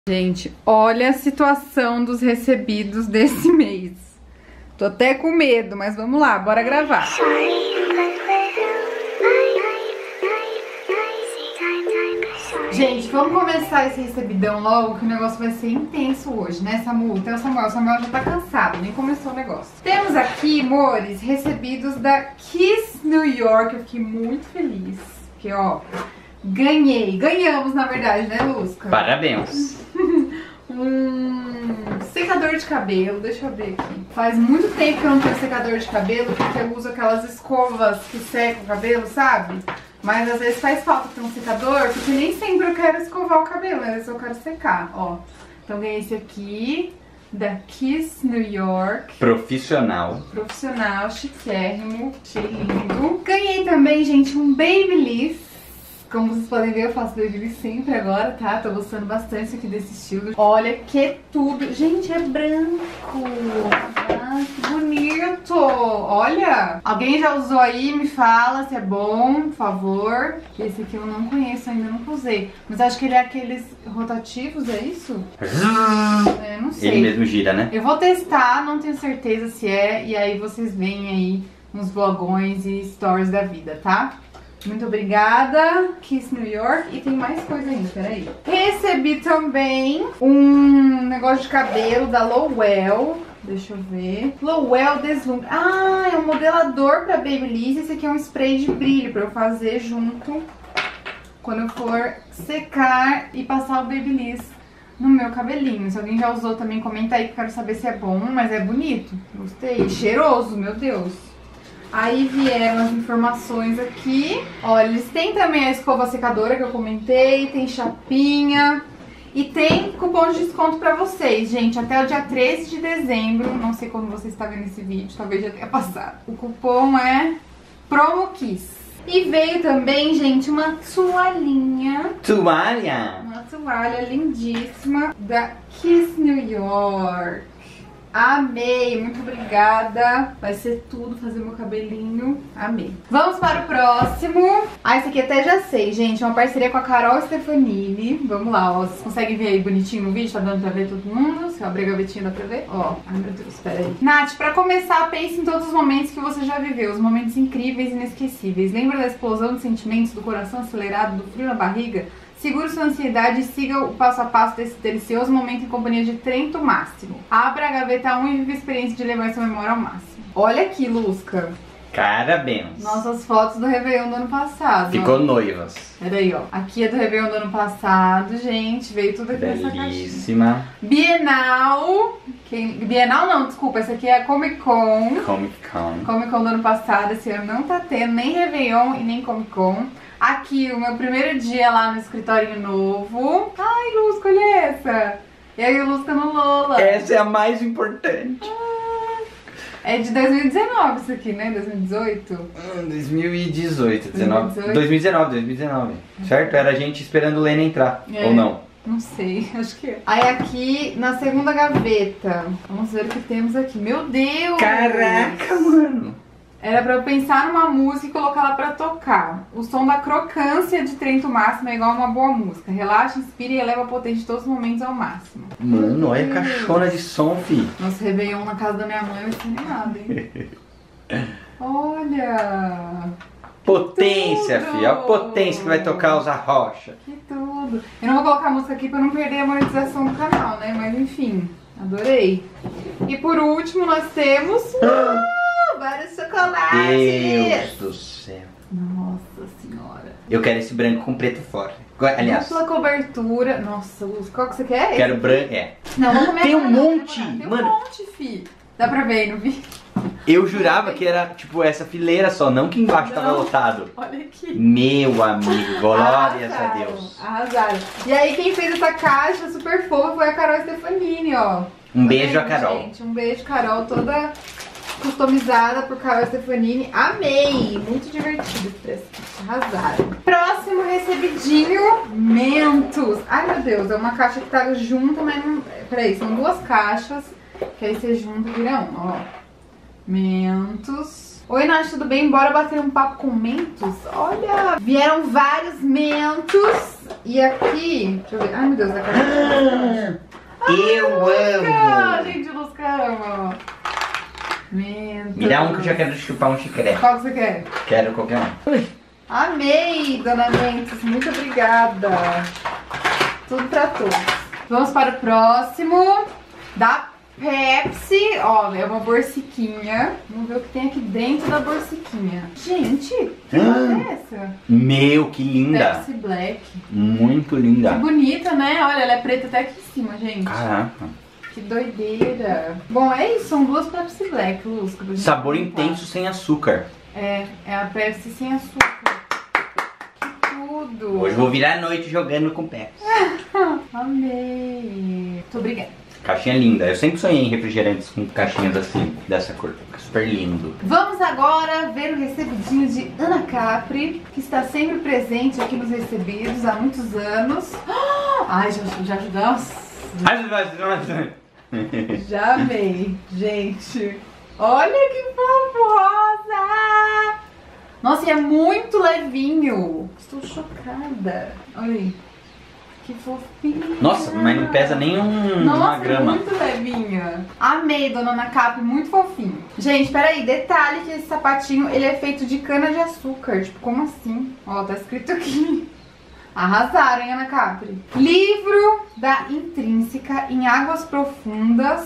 Gente, olha a situação dos recebidos desse mês. Tô até com medo, mas vamos lá, bora gravar. Gente, vamos começar esse recebidão logo, que o negócio vai ser intenso hoje, né, Samu? Então, o Samuel já tá cansado, nem começou o negócio. Temos aqui, amores, recebidos da Kiss New York. Eu fiquei muito feliz, porque, ó, ganhamos, na verdade, né, Lusca? Parabéns. Secador de cabelo, deixa eu abrir aqui. Faz muito tempo que eu não tenho secador de cabelo, porque eu uso aquelas escovas que secam o cabelo, sabe? Mas às vezes faz falta ter um secador, porque nem sempre eu quero escovar o cabelo, às vezes eu quero secar, ó. Então ganhei esse aqui, da Kiss New York. Profissional, chiquérrimo, achei lindo. Ganhei também, gente, um Babyliss. Como vocês podem ver, eu faço Babyliss sempre agora, tá? Tô gostando bastante aqui desse estilo. Olha que tudo. Gente, é branco. Ah, que bonito. Olha. Alguém já usou aí? Me fala se é bom, por favor. Esse aqui eu não conheço ainda, nunca usei. Mas acho que ele é aqueles rotativos, é isso? É, não sei. ele mesmo gira, né? Eu vou testar, não tenho certeza se é. E aí vocês veem aí nos vlogões e stories da vida, tá? Muito obrigada, Kiss New York. E tem mais coisa ainda, peraí. Recebi também um negócio de cabelo da Lowell. Deixa eu ver. Lowell Deslumbra. Ah, é um modelador pra Babyliss. Esse aqui é um spray de brilho pra eu fazer junto quando eu for secar e passar o Babyliss no meu cabelinho. Se alguém já usou também, comenta aí que eu quero saber se é bom, mas é bonito. Gostei. Cheiroso, meu Deus. Aí vieram as informações aqui. Olha, eles têm também a escova secadora que eu comentei, tem chapinha e tem cupom de desconto pra vocês, gente, até o dia 13 de dezembro. Não sei quando você está vendo esse vídeo, talvez já tenha passado. O cupom é PROMOKISS. E veio também, gente, uma toalhinha. Uma toalha lindíssima da Kiss New York. Amei, muito obrigada. Vai ser tudo, fazer meu cabelinho. Amei. Vamos para o próximo. Ah, esse aqui até já sei, gente. É uma parceria com a Carol Stefanini. Vamos lá, ó. Vocês conseguem ver aí bonitinho no vídeo? Tá dando pra ver todo mundo? Se eu abrir a gavetinha dá pra ver? Ó, ai meu Deus, pera aí. Nath, pra começar, pense em todos os momentos que você já viveu. Os momentos incríveis e inesquecíveis. Lembra da explosão de sentimentos, do coração acelerado, do frio na barriga? Segure sua ansiedade e siga o passo a passo desse delicioso momento em companhia de Trento Máximo. Abra a gaveta 1 e vive a experiência de levar sua memória ao máximo. Olha aqui, Lusca. Parabéns. Nossas fotos do Réveillon do ano passado. Ficou ó. noivas. Peraí, ó. Aqui é do Réveillon do ano passado, gente. Veio tudo aqui nessa caixinha. Belíssima. Bienal. Bienal não, desculpa. Essa aqui é a Comic Con. Comic Con Do ano passado. Esse ano não tá tendo nem Réveillon e nem Comic Con. Aqui, o meu primeiro dia lá no escritório novo. Ai, Lusca, olha essa. E aí, Lusca no Lola. Essa é a mais importante. É de 2019 isso aqui, né? 2018? 2018, 2019. Certo? Era a gente esperando o Lena entrar, ou não? Não sei, acho que é. Aí aqui, na segunda gaveta, vamos ver o que temos aqui. Meu Deus! Caraca, mano! Era pra eu pensar numa música e colocar ela pra tocar. O som da crocância de Trento Máximo é igual a uma boa música. Relaxa, inspira e eleva a potência de todos os momentos ao máximo. Mano, olha a caixona de som, fi. Nossa, Réveillon na casa da minha mãe vai ser animado, hein? Olha! Potência, tudo. fi. Olha a potência que vai tocar os arrocha. Que tudo! Eu não vou colocar a música aqui pra não perder a monetização do canal, né? Mas enfim, adorei. E por último nós temos... vários chocolates! Deus do céu! Nossa senhora! Eu quero esse branco com preto fora. Aliás, dupla cobertura. Nossa, Luz, qual que você quer? quero branco. É. Não, vamos comer. Tem um não, monte! Tem Mano, um monte, fi. Dá pra ver aí no vídeo? eu jurava que era tipo essa fileira só, não que embaixo tava lotado. Olha aqui. Meu amigo, glórias a Deus. Arrasaram. E aí quem fez essa caixa super fofa foi a Carol Stefanini, ó. Um beijo a Carol. Gente, um beijo, Carol, toda customizada por Carol Stefanini. Amei! Muito divertido. Arrasaram. Próximo recebidinho, Mentos. Ai, meu Deus, é uma caixa que tá junta, mas não... Peraí, são duas caixas, que aí você junta e vira uma, ó. Mentos. Oi, Nath, tudo bem? Bora bater um papo com mentos? Olha, vieram vários mentos. E aqui, deixa eu ver. Ai, meu Deus, da cara. Eu amo! Gente, o Lusca ama. Mentos. Me dá um que eu já quero chupar um chiclete. Qual que você quer? Quero qualquer um. Amei, dona Mentos. Muito obrigada. Tudo pra todos. Vamos para o próximo. Da Pepsi. Ó, é uma borsiquinha. Vamos ver o que tem aqui dentro da borsiquinha. Gente, que é essa? Meu, que linda. Pepsi Black. Muito linda. Que bonita, né? Olha, ela é preta até aqui em cima, gente. Caraca. Que doideira. Bom, é isso. São duas Pepsi Black, Luz. Sabor intenso sem açúcar. É a Pepsi sem açúcar. Que tudo. Hoje eu vou virar a noite jogando com Pepsi. Amei. Muito obrigada. Caixinha linda. Eu sempre sonhei em refrigerantes com caixinhas assim, dessa cor. Fica super lindo. Vamos agora ver o recebidinho de Ana Capri, que está sempre presente aqui nos recebidos há muitos anos. Ai, já ajudamos. Já amei, gente. Olha que fofo rosa. Nossa, e é muito levinho. Estou chocada. Olha aí. Que fofinho. Nossa, mas não pesa nem uma grama. Muito levinha. Amei, dona Ana Capri, muito fofinho. Gente, peraí, detalhe que esse sapatinho, ele é feito de cana de açúcar. Tipo, como assim? Ó, tá escrito aqui. Arrasaram, hein, Ana Capri? Livro da Intrínseca em Águas Profundas,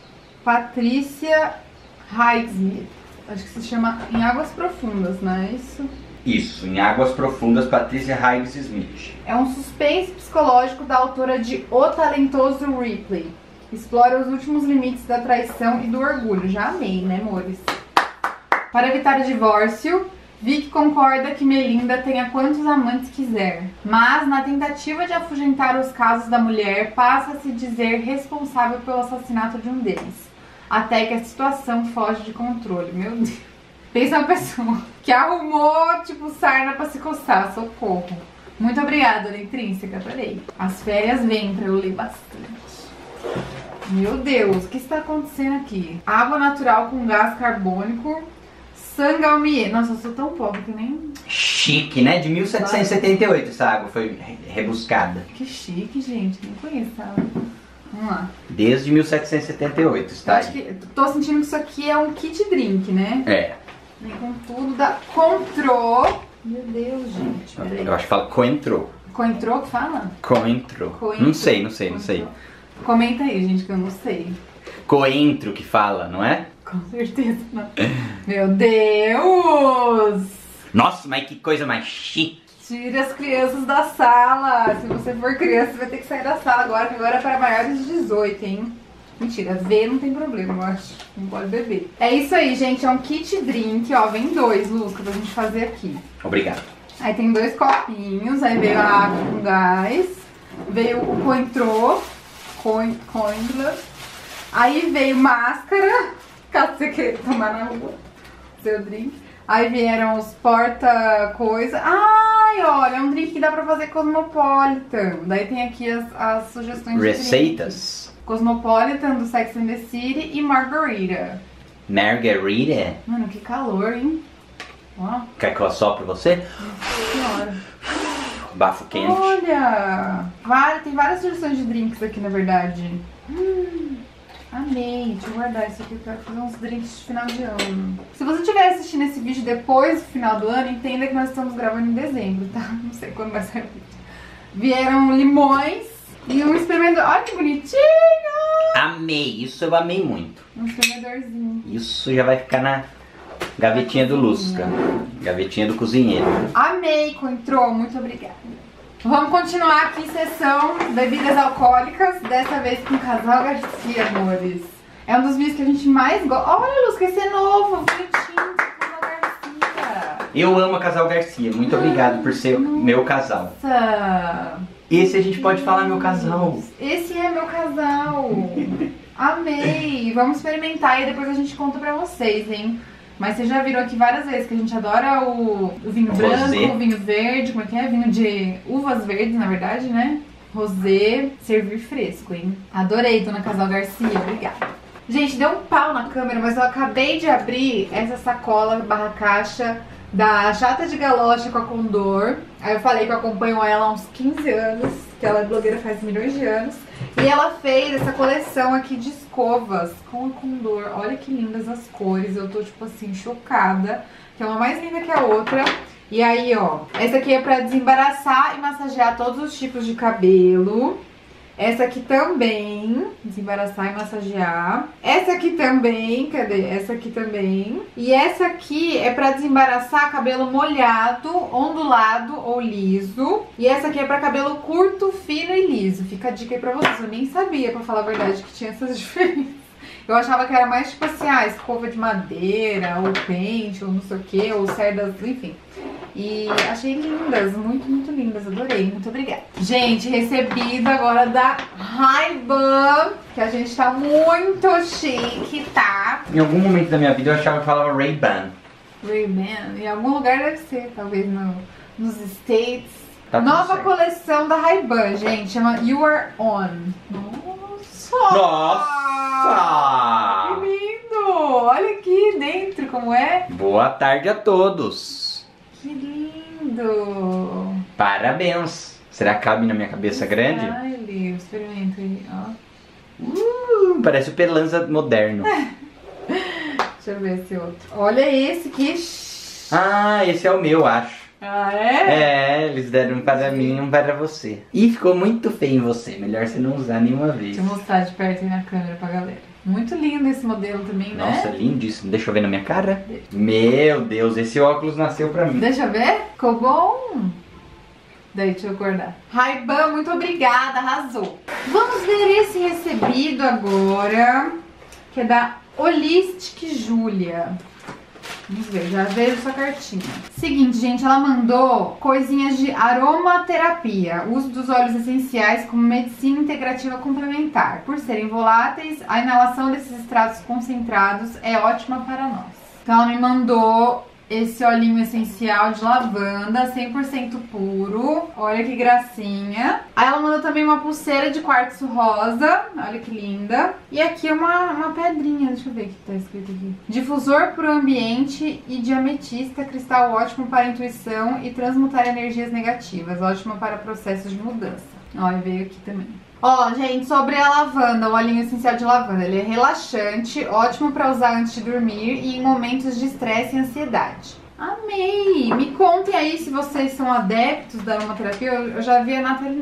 Patrícia Highsmith. Acho que se chama Em Águas Profundas, não é isso? Isso, Em Águas Profundas, Patrícia Highsmith. É um suspense psicológico da autora de O Talentoso Ripley. Explora os últimos limites da traição e do orgulho. Já amei, né, amores? Para evitar o divórcio, Vic concorda que Melinda tenha quantos amantes quiser. Mas, na tentativa de afugentar os casos da mulher, passa a se dizer responsável pelo assassinato de um deles. Até que a situação foge de controle. Meu Deus. Pensa uma pessoa que arrumou, tipo, sarna pra se coçar. Socorro. Muito obrigada, Dona Intrínseca. Adorei. As férias vêm pra eu ler bastante. Meu Deus, o que está acontecendo aqui? Água natural com gás carbônico. Sangalmier. Nossa, eu sou tão pobre que nem... Chique, né? De 1778 essa água foi rebuscada. Que chique, gente. Nem conheço ela. Vamos lá. Desde 1778 está Acho que, tô sentindo que isso aqui é um kit drink, né? É. Vem com tudo da Cointreau. Meu Deus, gente. Peraí. Eu acho que fala Cointreau. Cointreau que fala? Cointreau. Cointreau. Não sei. Comenta aí, gente, que eu não sei. Coentro que fala, não é? Com certeza não. Meu Deus! Nossa, mas que coisa mais chique. Tire as crianças da sala. Se você for criança, você vai ter que sair da sala agora, que agora é para maiores de 18, hein? Mentira, ver não tem problema, eu acho. Não pode beber. É isso aí, gente. É um kit drink, ó. Vem dois, Lusca, pra gente fazer aqui. Obrigado. Aí tem dois copinhos, aí veio a água com gás, veio o Cointreau, aí veio máscara, caso você queira tomar na rua, seu drink. Aí vieram os porta-coisa. Ai, olha, é um drink que dá pra fazer cosmopolitan. Daí tem aqui as sugestões de Receitas. drink. Cosmopolitan do Sex and the City e Margarita. Margarita? Mano, que calor, hein? Ó. Quer que eu assopre você? Senhora. Bafo quente. Olha! Tem várias sugestões de drinks aqui, na verdade. Amei. Deixa eu guardar isso aqui pra fazer uns drinks de final de ano. Se você estiver assistindo esse vídeo depois do final do ano, entenda que nós estamos gravando em dezembro, tá? Não sei quando vai sair o vídeo. Vieram limões e um espremedor. Olha que bonitinho! Amei. Isso eu amei muito. Um espremedorzinho. Isso já vai ficar na gavetinha do Lusca. Gavetinha do cozinheiro. Amei, Cointreau. Muito obrigada. Vamos continuar aqui, sessão bebidas alcoólicas, dessa vez com o Casal Garcia, amores. É um dos vídeos que a gente mais gosta. Olha, Luz, esse é novo, bonitinho, Casal Garcia. Eu amo a Casal Garcia, muito obrigado por ser meu casal. Nossa! Esse a gente pode falar meu casal. Esse é meu casal. Amei! Vamos experimentar e depois a gente conta pra vocês, hein? Mas vocês já viram aqui várias vezes que a gente adora o vinho branco, rosé. O vinho verde, como é que é? Vinho de uvas verdes, na verdade, né? Rosé, servir fresco, hein? Adorei, Dona Casal Garcia, obrigada. Gente, deu um pau na câmera, mas eu acabei de abrir essa sacola barra caixa da Jata de Galocha com a Condor. Aí eu falei que eu acompanho ela há uns 15 anos, que ela é blogueira faz milhões de anos. E ela fez essa coleção aqui de escovas com a Condor. Olha que lindas as cores, eu tô tipo assim, chocada. Que é uma mais linda que a outra. E aí, ó, essa aqui é pra desembaraçar e massagear todos os tipos de cabelo. Essa aqui também, desembaraçar e massagear. Essa aqui também, cadê? Essa aqui também. E essa aqui é pra desembaraçar cabelo molhado, ondulado ou liso. E essa aqui é pra cabelo curto, fino e liso. Fica a dica aí pra vocês. Eu nem sabia, pra falar a verdade, que tinha essas diferenças. Eu achava que era mais tipo assim, escova de madeira, ou pente, ou não sei o que, ou cerdas, enfim. E achei lindas, muito, muito lindas, adorei, muito obrigada. Gente, recebido agora da Ray-Ban, que a gente tá muito chique, tá? Em algum momento da minha vida eu achava que falava Ray-Ban. Ray-Ban, em algum lugar deve ser, talvez nos States. Tá Nova coleção da Ray-Ban, gente, chama You Are On. Nossa! Que lindo! Olha aqui dentro como é. Boa tarde a todos. Que lindo! Parabéns! Será que cabe na minha cabeça grande? Ai, Leo, experimenta aí, ó. Parece o Pelanza moderno. Deixa eu ver esse outro. Olha esse que... Ah, esse é o meu, acho. Ah, é? É, eles deram um para mim e um para você. E ficou muito feio em você. Melhor você não usar nenhuma vez. Deixa eu mostrar de perto aí na câmera pra galera. Muito lindo esse modelo também, né? Nossa, lindíssimo. Deixa eu ver na minha cara. Meu Deus, esse óculos nasceu pra mim. Deixa eu ver. Ficou bom? Daí, deixa eu guardar. Ray-Ban, muito obrigada, arrasou. Vamos ver esse recebido agora, que é da Holistic Julia. Vamos ver, já veio sua cartinha. Seguinte, gente, ela mandou coisinhas de aromaterapia. Uso dos óleos essenciais como medicina integrativa complementar. Por serem voláteis, a inalação desses extratos concentrados é ótima para nós. Então ela me mandou esse olhinho essencial de lavanda, 100% puro. Olha que gracinha. Aí ela mandou também uma pulseira de quartzo rosa. Olha que linda. E aqui uma pedrinha, deixa eu ver o que tá escrito aqui. Difusor pro ambiente e de ametista, cristal ótimo para intuição e transmutar energias negativas. Ótimo para processos de mudança. Olha, veio aqui também. Ó, gente, sobre a lavanda, o olhinho essencial de lavanda, ele é relaxante, ótimo pra usar antes de dormir e em momentos de estresse e ansiedade. Amei! Me contem aí se vocês são adeptos da aromaterapia. Eu já vi a Nathalie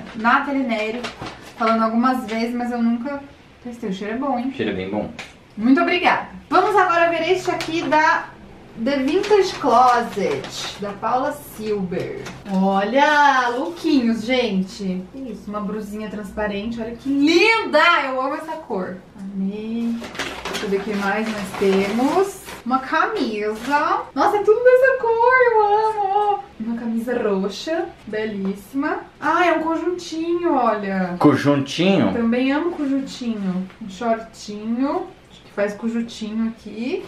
Neri falando algumas vezes, mas eu nunca testei. O cheiro é bom, hein? O cheiro é bem bom. Muito obrigada. Vamos agora ver este aqui da The Vintage Closet, da Paula Silber. Olha, lookinhos, gente. Isso, uma brusinha transparente. Olha que linda! Eu amo essa cor. Amei. Deixa eu ver o que mais nós temos. Uma camisa. Nossa, é tudo dessa cor, eu amo. Uma camisa roxa, belíssima. Ah, é um conjuntinho, olha. Conjuntinho? Também amo conjuntinho. Um shortinho, acho que faz conjuntinho aqui.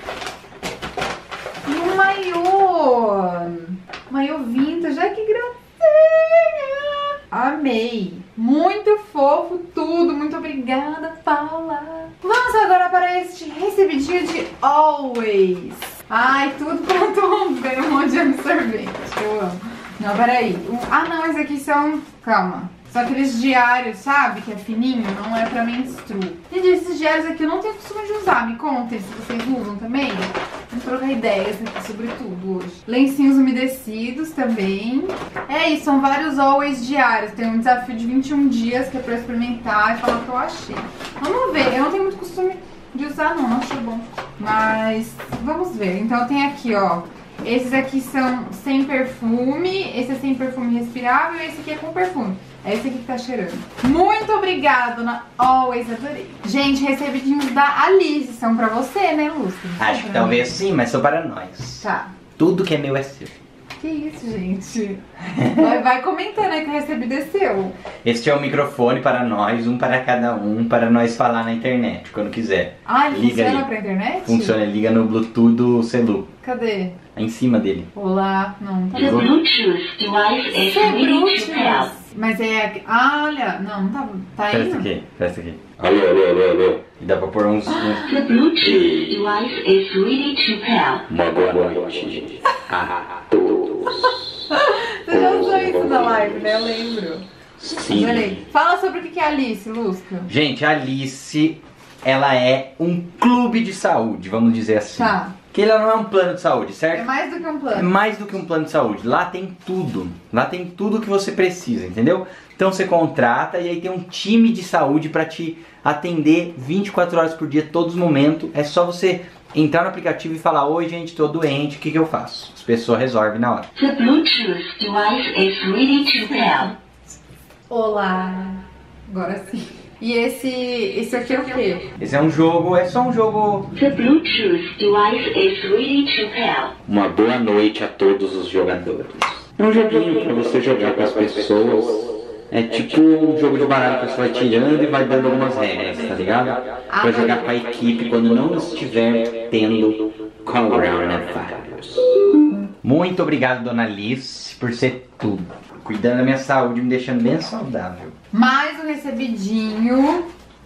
E um maiô vintage, ai que gracinha! Amei! Muito fofo tudo, muito obrigada, Paula! Vamos agora para este recebidinho de Always. Ai, tudo pra Tom, ganhei um monte de absorvente, eu amo. Não, peraí. Ah não, esses aqui são... Calma. São aqueles diários, sabe? Que é fininho, não é pra menstru. Gente, esses diários aqui eu não tenho costume de usar. Me contem se vocês usam também. Vamos trocar ideias aqui sobre tudo hoje. Lencinhos umedecidos também. É isso, são vários always diários. Tem um desafio de 21 dias que é pra experimentar e falar o que eu achei. Vamos ver, eu não tenho muito costume de usar não acho bom. Mas vamos ver. Então tem aqui, ó. Esses aqui são sem perfume. Esse é sem perfume respirável e esse aqui é com perfume. É esse aqui que tá cheirando. Muito obrigada, dona Always, adorei. Gente, recebidinhos da Alice. São pra você, né, Lúcia? Acho que talvez sim, mas são para nós. Tá. Tudo que é meu é seu. Que isso, gente? Vai comentando aí que o recebido é seu. Este é o microfone para nós, um para cada um, para nós falar na internet, quando quiser. Ah, ele liga funciona aí. pra internet? Funciona, liga no Bluetooth do celu. Cadê? Em cima dele. Olá, não. Ligou? Isso é Bluetooth. Mas é... Ah, olha, não tá aí. Presta aqui. Alô. E dá pra pôr uns... The Bluetooth device is ready to pair. Uma boa noite a todos. Você já usou isso na live, né? Eu lembro. Sim. Adorei. Fala sobre o que é Alice, Lusca. Gente, a Alice, ela é um clube de saúde, vamos dizer assim. Tá. Que ela não é um plano de saúde, certo? É mais do que um É plano. mais do que um plano de saúde. Lá tem tudo. Lá tem tudo que você precisa, entendeu? Então você contrata e aí tem um time de saúde pra te atender 24 horas por dia, todos os momentos. É só você entrar no aplicativo e falar: oi, gente, tô doente, o que eu faço? As pessoas resolvem na hora. The Bluetooth device is ready to pair. Olá. Agora sim. E esse aqui é o quê? Esse é um jogo, é só um jogo... The Bluetooth device is ready to pair. Uma boa noite a todos os jogadores. É um joguinho pra você jogar com as pessoas. É tipo um jogo de baralho que você vai tirando e vai dando algumas regras, tá ligado? Pra jogar com a equipe quando não estiver tendo coronavírus. Muito obrigado, dona Alice, por ser tudo. Cuidando da minha saúde, me deixando bem saudável. Mais um recebidinho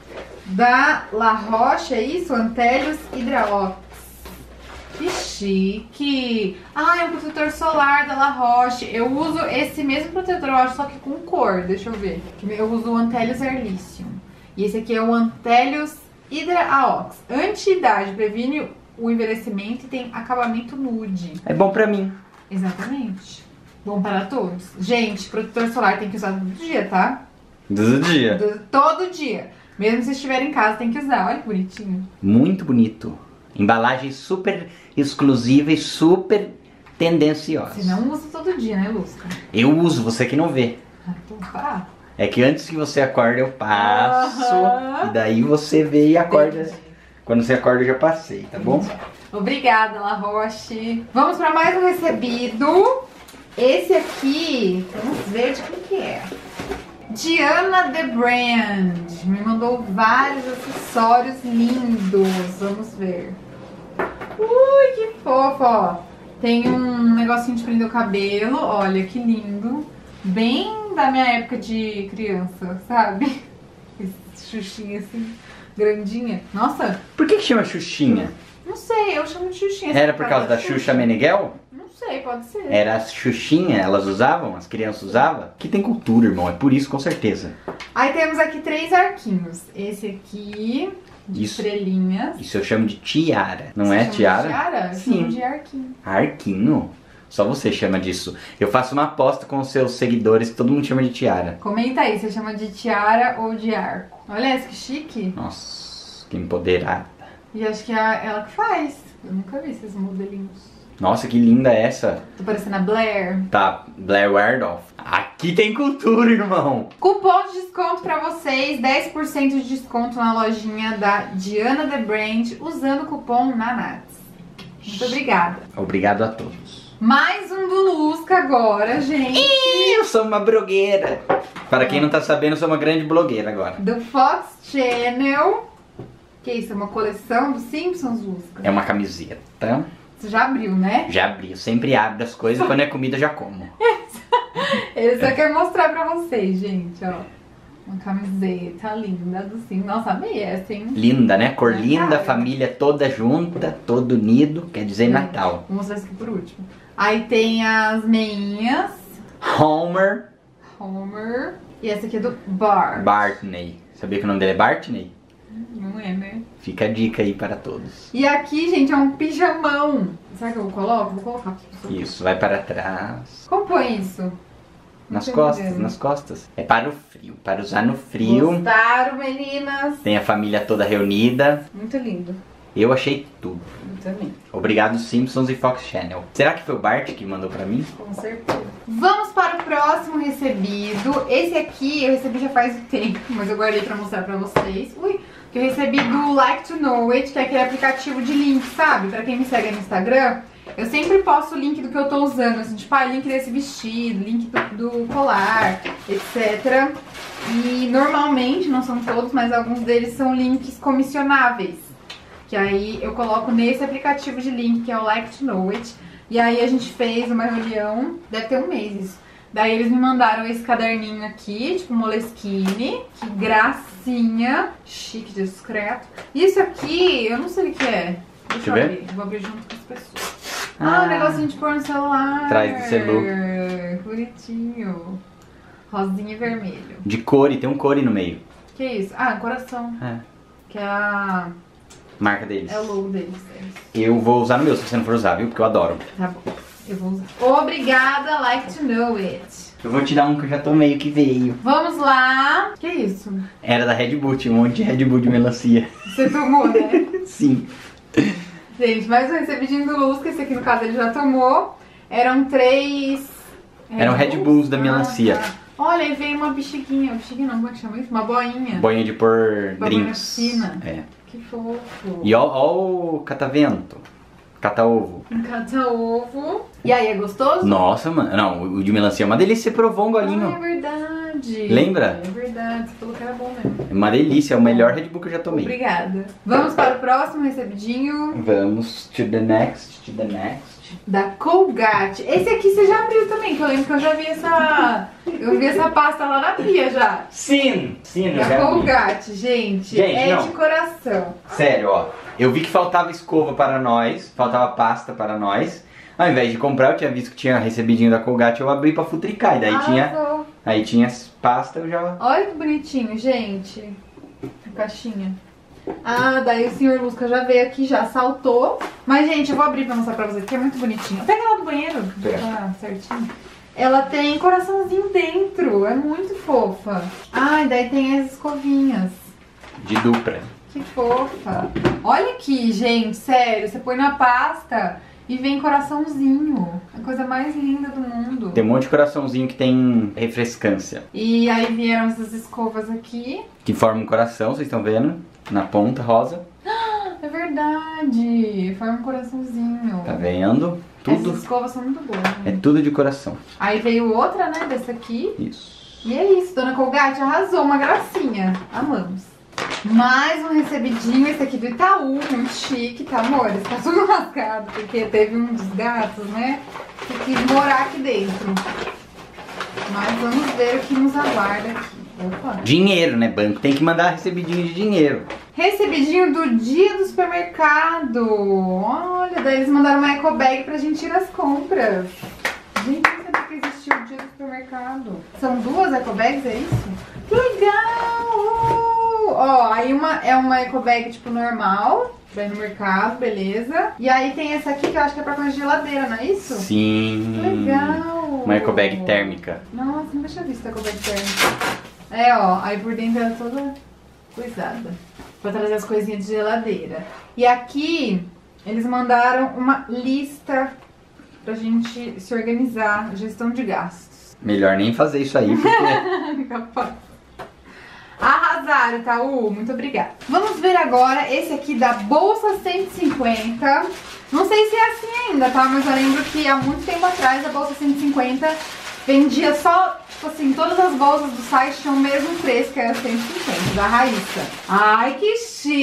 da La Roche, é isso? Antélios Hidraox. Que chique! Ah, é um protetor solar da La Roche. Eu uso esse mesmo protetor, eu acho, só que com cor. Deixa eu ver. Eu uso o Antélios Airlicium. E esse aqui é o Antélios Hidraox. Anti-idade, previne o envelhecimento e tem acabamento nude. É bom pra mim. Exatamente. Bom para todos. Gente, protetor solar tem que usar todo dia, tá? Todo dia. Todo dia. Mesmo se estiver em casa, tem que usar. Olha que bonitinho. Muito bonito. Embalagem super exclusiva e super tendenciosa. Você não usa todo dia, né, Lusca? Eu uso, você que não vê. Então pá. É que antes que você acorda eu passo. Aham. E daí você vê e acorda. Entendi. Quando você acorda eu já passei, tá bom? Obrigada, La Roche. Vamos para mais um recebido. Esse aqui, vamos ver de quem que é. Diana The Brand me mandou vários acessórios lindos. Vamos ver. Ui, que fofo, ó. Tem um negocinho de prender o cabelo. Olha que lindo. Bem da minha época de criança, sabe? Esse xuxinha assim, grandinha. Nossa, Por que chama Xuxinha? não sei, eu chamo de xuxinha. Era por causa da Xuxa Meneghel? Não sei, pode ser. Era a Xuxinha, elas usavam, as crianças usavam? Que tem cultura, irmão, é por isso, com certeza. Aí temos aqui 3 arquinhos. Esse aqui, de Isso. estrelinhas. Isso eu chamo de tiara. Não Você é chama de tiara? tiara? Eu Sim. chamo de arquinho. Arquinho? Só você chama disso. Eu faço uma aposta com os seus seguidores que todo mundo chama de tiara. Comenta aí, você chama de tiara ou de arco? Olha essa que chique. Nossa, que empoderada. E acho que é ela que faz. Eu nunca vi esses modelinhos. Nossa, que linda essa. Tô parecendo a Blair. Tá, Blair Waldorf. Aqui tem cultura, irmão. Cupom de desconto pra vocês, 10% de desconto na lojinha da Diana The Brand, usando o cupom NANATS. Muito obrigada. Obrigado a todos. Mais um do Lusca agora, gente. Eu sou uma blogueira. Para quem não tá sabendo, eu sou uma grande blogueira agora. Do Fox Channel. Que isso, é uma coleção dos Simpsons, Lusca? É uma camiseta. Você já abriu, né? Já abri, eu sempre abro as coisas. Quando é comida, eu já como. Ele só quer mostrar pra vocês, gente, ó. Uma camiseta linda do Simpsons. Nossa, amei essa, hein? Linda, né? Cor linda, Cara. família toda junta, todo unido. Quer dizer Natal. Vou mostrar isso aqui por último. Aí tem as meinhas. Homer Homer. E essa aqui é do Bart. Bartney. Sabia que o nome dele é Bartney? Não é, né? Fica a dica aí para todos. E aqui, gente, é um pijamão. Será que eu coloco? Vou colocar pra pessoa. Isso, vai para trás. Como põe isso? Nas tô costas, entendendo. nas costas. É para o frio, para usar no frio. Gostaram, meninas? Tem a família toda reunida. Muito lindo. Eu achei tudo. Eu também. Obrigado, Simpsons e Fox Channel. Será que foi o Bart que mandou pra mim? Com certeza. Vamos para o próximo recebido. Esse aqui eu recebi já faz um tempo, mas eu guardei pra mostrar pra vocês. Ui, que eu recebi do Like to Know It, que é aquele aplicativo de link, sabe? Pra quem me segue no Instagram, eu sempre posto o link do que eu tô usando, assim, tipo, link desse vestido, link do colar, etc. E normalmente, não são todos, mas alguns deles são links comissionáveis. Que aí eu coloco nesse aplicativo de link, que é o Like to Know It. E aí a gente fez uma reunião, deve ter um mês isso, Daí eles me mandaram esse caderninho aqui, tipo Moleskine. Que gracinha. Chique, discreto. Isso aqui, eu não sei o que é. Deixa eu abrir. Vou abrir junto com as pessoas. Ah, um negocinho de pôr no celular. Traz do celular. Bonitinho. Rosinha e vermelho. De core, tem um core no meio. Que isso? Ah, coração. É. Que é a... Marca deles. É o logo deles. Eu vou usar no meu, se você não for usar, viu? Porque eu adoro. Tá bom. Eu vou usar. Obrigada, like to know it. Eu vou te dar um que eu já tomei que veio. Vamos lá. Que isso? Era da Red Bull, tinha um monte de Red Bull de melancia. Você tomou, né? Sim. Gente, mais um recebidinho do Luz, que esse aqui no caso ele já tomou. Eram 3... Eram Red Bulls da melancia. Tá. Olha, aí veio uma bexiguinha. Bexiguinha não, como é que chama isso? Uma boinha. Boinha de pôr Uma drinks. boinha fina. É. Que fofo. E ó o catavento. Cata-ovo. Um cata-ovo. E aí, é gostoso? Nossa, mano. Não, o de melancia é uma delícia. Você provou um golinho. Ah, é verdade. Lembra? É verdade, você falou que era bom mesmo. É uma delícia, é o melhor Red Bull que eu já tomei. Obrigada. Vamos para o próximo recebidinho. Vamos to the next, Da Colgate. Esse aqui você já abriu também, que eu lembro que eu já vi essa... Eu vi essa pasta lá na pia já. Sim, eu Da já vi. Colgate, gente. É não. de coração. Sério, ó. Eu vi que faltava escova para nós, faltava pasta para nós. Ao invés de comprar, eu tinha visto que tinha recebidinho da Colgate, eu abri pra futricar. E daí tinha pasta, eu já... Olha que bonitinho, gente. A caixinha. Ah, daí o senhor Lusca já veio aqui, já saltou. Mas, gente, eu vou abrir pra mostrar pra vocês, que é muito bonitinho. Pega lá do banheiro, tá certinho. Ela tem coraçãozinho dentro, é muito fofa. Ah, e daí tem as escovinhas. De dupla. Que fofa. Olha aqui, gente, sério, você põe na pasta e vem coraçãozinho. A coisa mais linda do mundo. Tem um monte de coraçãozinho que tem refrescância. E aí vieram essas escovas aqui. Que formam um coração, vocês estão vendo? Na ponta, rosa. É verdade, forma um coraçãozinho. Tá vendo? Tudo. Essas escovas são muito boas. É Né? tudo de coração. Aí veio outra, né, dessa aqui. Isso. E é isso, Dona Colgate arrasou, uma gracinha. Amamos. Mais um recebidinho, esse aqui do Itaú, muito chique, tá, amores? Tá tudo rasgado, porque teve um dos gatos, né, que quis morar aqui dentro. Mas vamos ver o que nos aguarda aqui. Opa. Dinheiro, né? Banco tem que mandar recebidinho de dinheiro. Recebidinho do dia do supermercado. Olha, daí eles mandaram uma eco bag pra gente ir às compras. Gente, não sabia que existia o dia do supermercado. São 2 eco bags, é isso? Que legal! Ó, aí é uma eco bag tipo normal, vai no mercado, beleza. E aí tem essa aqui que eu acho que é pra coisa de geladeira, não é isso? Sim. Legal! Uma eco bag térmica. Nossa, não deixa eu ver se tá eco bag térmica. É, ó, aí por dentro ela é toda coisada. Pra trazer as coisinhas de geladeira. E aqui eles mandaram uma lista pra gente se organizar, gestão de gastos. Melhor nem fazer isso aí, porque... Capaz. Arrasaram, Itaú, muito obrigada. Vamos ver agora esse aqui da Bolsa 150. Não sei se é assim ainda, tá? Mas eu lembro que há muito tempo atrás a Bolsa 150 vendia só, tipo assim, todas as bolsas do site tinham o mesmo preço, que era 150, da Raíssa. Ai, que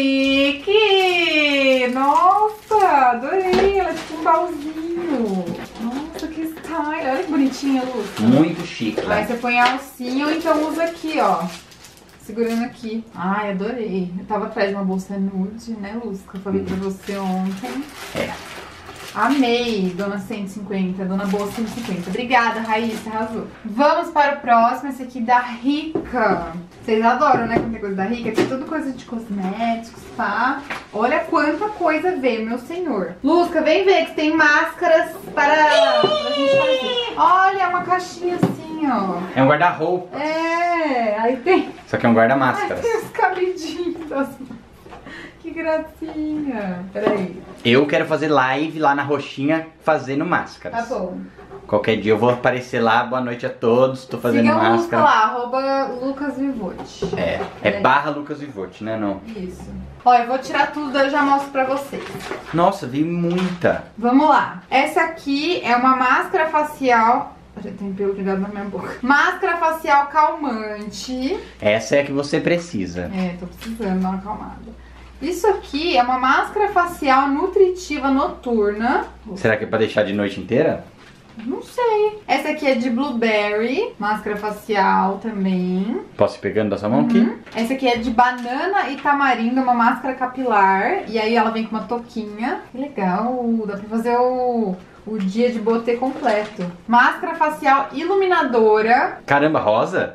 chique! Nossa, adorei! Ela é tipo um baúzinho. Nossa, que style! Olha que bonitinha, Luz. Muito chique, Aí né? você põe a alcinha ou então usa aqui, ó. Segurando aqui. Ai, adorei. Eu tava atrás de uma bolsa nude, né, Luz? Que eu falei pra você ontem. É. Amei, dona 150, dona Bolsa 150. Obrigada, Raíssa, arrasou. Vamos para o próximo, esse aqui da Rica. Vocês adoram, né, quando tem coisa da Rica? Aqui é tudo coisa de cosméticos, tá? Olha quanta coisa veio, meu senhor. Lusca, vem ver que tem máscaras para gente fazer. Olha, uma caixinha assim, ó. É um guarda-roupa. É, aí tem... Só que é um guarda-máscaras. Ai, tem os cabidinhos das... Que gracinha. Peraí. Eu quero fazer live lá na Roxinha fazendo máscaras. Tá bom. Qualquer dia eu vou aparecer lá. Boa noite a todos. Tô fazendo Sigam o Lucas máscara. lá, @LucasVivote. É barra Lucas Vivote, né? Não. Isso. Ó, eu vou tirar tudo, eu já mostro pra vocês. Nossa, vi muita. Vamos lá. Essa aqui é uma máscara facial... Já tem pelo ligado na minha boca. Máscara facial calmante. Essa é a que você precisa. É, tô precisando dar uma acalmada. Isso aqui é uma máscara facial nutritiva noturna. Será que é pra deixar de noite inteira? Não sei. Essa aqui é de blueberry, máscara facial também. Posso ir pegando da sua mão aqui? Essa aqui é de banana e tamarindo, uma máscara capilar. E aí ela vem com uma touquinha. Que legal, dá pra fazer o dia de botê completo. Máscara facial iluminadora. Caramba, rosa?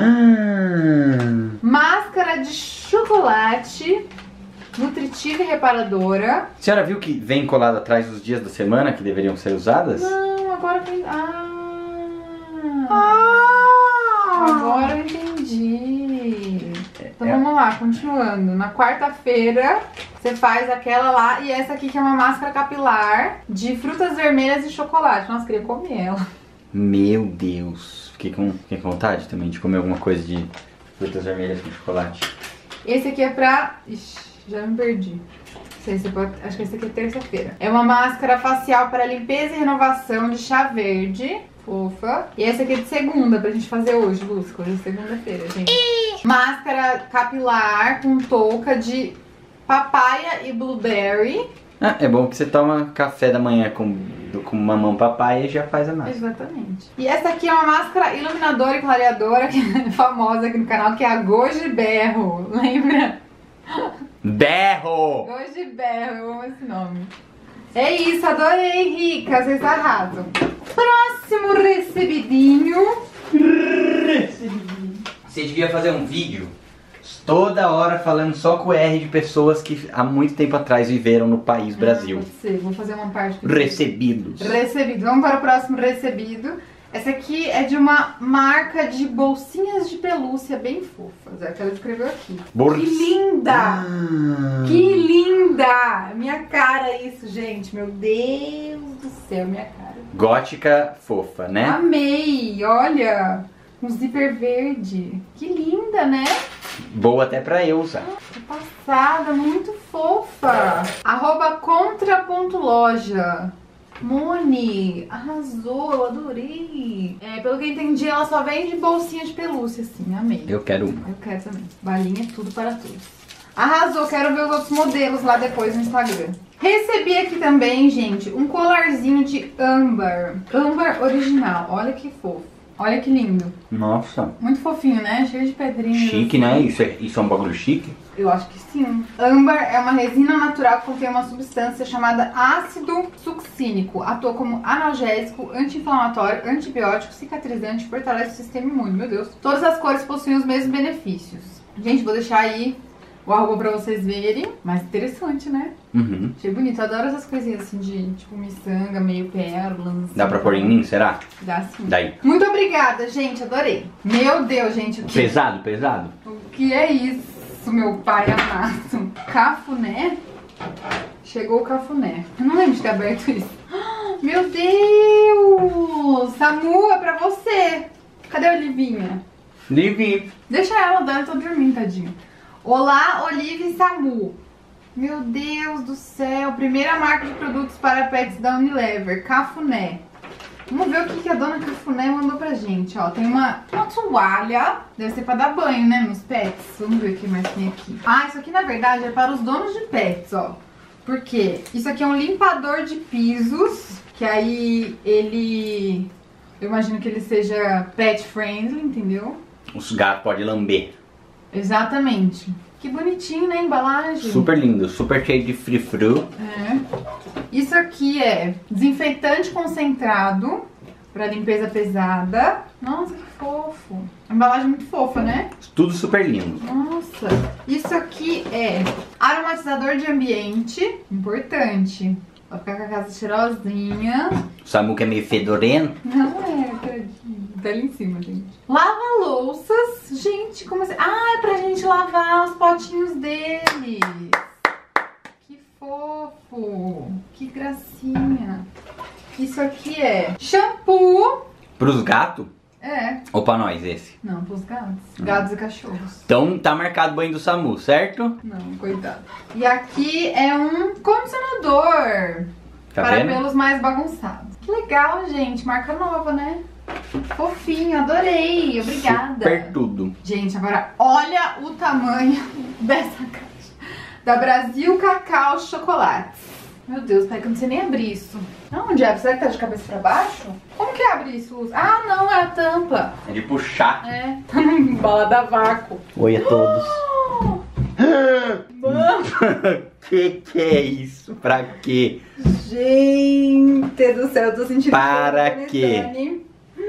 Máscara de chocolate, nutritiva e reparadora. A senhora viu que vem colado atrás dos dias da semana que deveriam ser usadas? Não, agora eu entendi. Agora eu entendi. Então vamos lá, continuando. Na quarta-feira você faz aquela lá e essa aqui que é uma máscara capilar de frutas vermelhas e chocolate. Nossa, queria comer ela. Meu Deus. Fiquei com vontade também de comer alguma coisa de frutas vermelhas com chocolate. Esse aqui é pra... Ixi, já me perdi. Acho que esse aqui é terça-feira. É uma máscara facial para limpeza e renovação de chá verde. Fofa. E essa aqui é de segunda pra gente fazer hoje, Lúcia. Hoje é segunda-feira, gente. Máscara capilar com touca de papaya e blueberry. Ah, é bom que você toma café da manhã com mamão papaya e já faz a máscara. Exatamente. E essa aqui é uma máscara iluminadora e clareadora que é famosa aqui no canal, que é a Goji Berro. Lembra? Berro! Goji Berro, eu amo esse nome. É isso, adorei, Rica. Vocês arrasam. Próximo recebidinho. Você devia fazer um vídeo toda hora falando só com o R de pessoas que há muito tempo atrás viveram no país Brasil. Pode ser, vou fazer uma parte. Recebidos. Recebido. Vamos para o próximo recebido. Essa aqui é de uma marca de bolsinhas de pelúcia bem fofas. É que ela escreveu aqui. Que linda! Que linda! Minha cara isso, gente. Meu Deus do céu, minha cara. Gótica fofa, né? Amei! Olha! Um zíper verde. Que linda, né? Boa até pra eu usar. Tô passada, muito fofa. @contra.loja. Moni, arrasou, eu adorei. Pelo que eu entendi, ela só vende bolsinha de pelúcia, assim, amei. Eu quero uma. Eu quero também. Balinha é tudo para todos. Arrasou, quero ver os outros modelos lá depois no Instagram. Recebi aqui também, gente, um colarzinho de âmbar. Âmbar original, olha que fofo. Olha que lindo. Nossa. Muito fofinho, né? Cheio de pedrinhas. Chique, né? Isso é um bagulho chique? Eu acho que sim. Âmbar é uma resina natural que contém uma substância chamada ácido succínico. Atua como analgésico, anti-inflamatório, antibiótico, cicatrizante e fortalece o sistema imune. Meu Deus. Todas as cores possuem os mesmos benefícios. Gente, vou deixar aí o arroba pra vocês verem. Mais interessante, né? Uhum. Achei bonito. Eu adoro essas coisinhas assim de tipo miçanga, meio pérolas. Assim. Dá pra pôr em mim, será? Dá sim. Daí. Muito obrigada, gente. Adorei. Meu Deus, gente. O que... Pesado, pesado? O que é isso, meu pai amado? Cafuné? Chegou o cafuné. Eu não lembro de ter aberto isso. Meu Deus! Samu, é pra você. Cadê a Olivinha? Livi. Deixa ela dar, eu tô dormindo, tadinho. Olá, Olivia e Samu. Meu Deus do céu. Primeira marca de produtos para pets da Unilever. Cafuné. Vamos ver o que a dona Cafuné mandou pra gente, ó. Tem uma toalha, deve ser pra dar banho, né, nos pets. Vamos ver o que mais tem aqui. Ah, isso aqui, na verdade, é para os donos de pets, ó. Por quê? Isso aqui é um limpador de pisos, que aí ele... Eu imagino que ele seja pet friendly, entendeu? Os gatos podem lamber. Exatamente. Que bonitinho, né, a embalagem? Super lindo, super cheio de frifru. É. Isso aqui é desinfetante concentrado para limpeza pesada. Nossa, que fofo. A embalagem é muito fofa, né? Tudo super lindo. Nossa. Isso aqui é aromatizador de ambiente. Importante. Pra ficar com a casa cheirosinha. O Samu que é meio fedorento. Não é, tadinho. Tá ali em cima, gente. Lava-louças. Gente, como assim? Ah, é pra gente lavar os potinhos deles. Que fofo. Que gracinha. Isso aqui é shampoo. Pros gatos? É. Ou pra nós esse? Não, pros gatos. Gatos e cachorros. Então tá marcado o banho do Samu, certo? Não, coitado. E aqui é um condicionador. Tá para vendo? pelos mais bagunçados. Que legal, gente. Marca nova, né? Fofinho, adorei. Obrigada. Super tudo. Gente, agora olha o tamanho dessa caixa. Da Brasil Cacau Chocolates. Meu Deus, pai, que eu não sei nem abrir isso. Onde é? Será que tá de cabeça pra baixo? Como que abre isso, Luz? Ah, não, é a tampa. É de puxar. É. Bala da vácuo. Oi a todos. Mano. Que é isso? Pra quê? Gente do céu, eu tô sentindo... Para quê?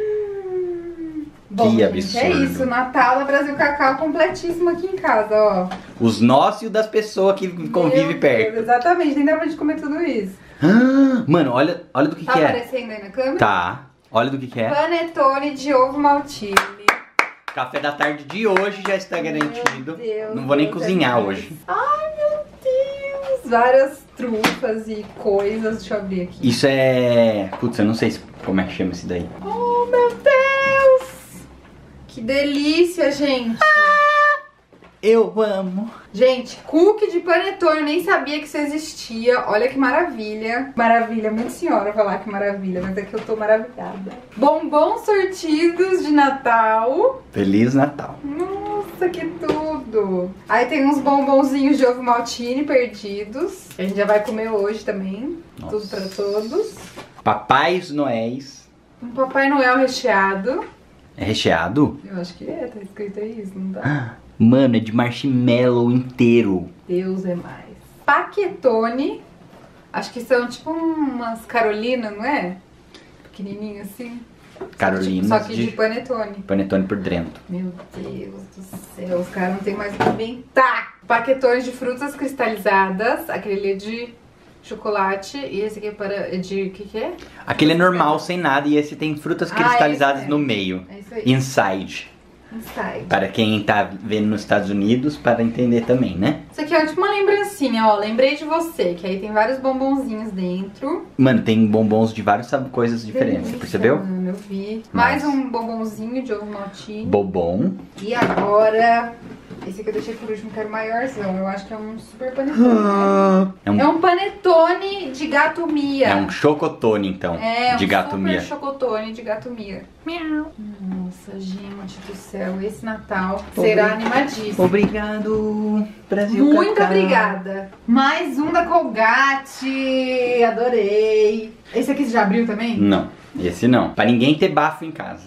Bom, Que gente, absurdo. é isso. Natal, Brasil Cacau completíssimo aqui em casa, ó. Os nossos e o das pessoas que convivem Meu perto. Deus, exatamente, nem dá pra gente comer tudo isso. Mano, olha do que Tá que é. aparecendo aí na câmera? Tá. Olha do que é. Panetone de ovo maltine. Café da tarde de hoje já está garantido. Deus, Não vou nem Deus, cozinhar Deus. hoje. Ai, meu Deus. Várias trufas e coisas. Deixa eu abrir aqui. Isso é... Putz, eu não sei como é que chama isso daí. Oh, meu Deus. Que delícia, gente. Eu amo. Gente, cookie de panetone, eu nem sabia que isso existia. Olha que maravilha. Maravilha, muito senhora falar que maravilha, mas é que eu tô maravilhada. Bombons sortidos de Natal. Feliz Natal. Nossa, que tudo. Aí tem uns bombonzinhos de ovo maltine perdidos. A gente já vai comer hoje também. Nossa. Tudo pra todos. Papais Noéis. Um Papai Noel recheado. É recheado? Eu acho que é, tá escrito aí isso, não tá? Mano, é de marshmallow inteiro. Deus é mais. Paquetone. Acho que são tipo umas Carolinas, não é? Pequenininho assim. Carolinas Só que de de panetone. panetone por dentro. Meu Deus do céu, os caras não tem mais o que inventar. Paquetões de frutas cristalizadas. Aquele ali é de chocolate. E esse aqui é de... O que é? Aquele é normal, sem nada, e esse tem frutas cristalizadas esse é. no meio. É isso aí. Inside. Inside. Para quem tá vendo nos Estados Unidos, para entender também, né? Isso aqui é tipo uma lembrancinha, ó. Lembrei de você, que aí tem vários bombonzinhos dentro. Mano, tem bombons de várias coisas diferentes, você Delícia, percebeu? Mano, eu vi. Mas- Mais um bombonzinho de ovo maltine. Bobom. E agora, esse aqui eu deixei por último, que era o maiorzão. Eu acho que é um super panetone, né? É É um panetone de gato Mia. um chocotone, então, É, de um gato super Mia. chocotone de gato Mia. Miau. Nossa, gente do céu, esse Natal será animadíssimo. Obrigado, Brasil Muito Cacau. obrigada. Mais um da Colgate. Adorei. Esse aqui você já abriu também? Não, esse não. Pra ninguém ter bafo em casa.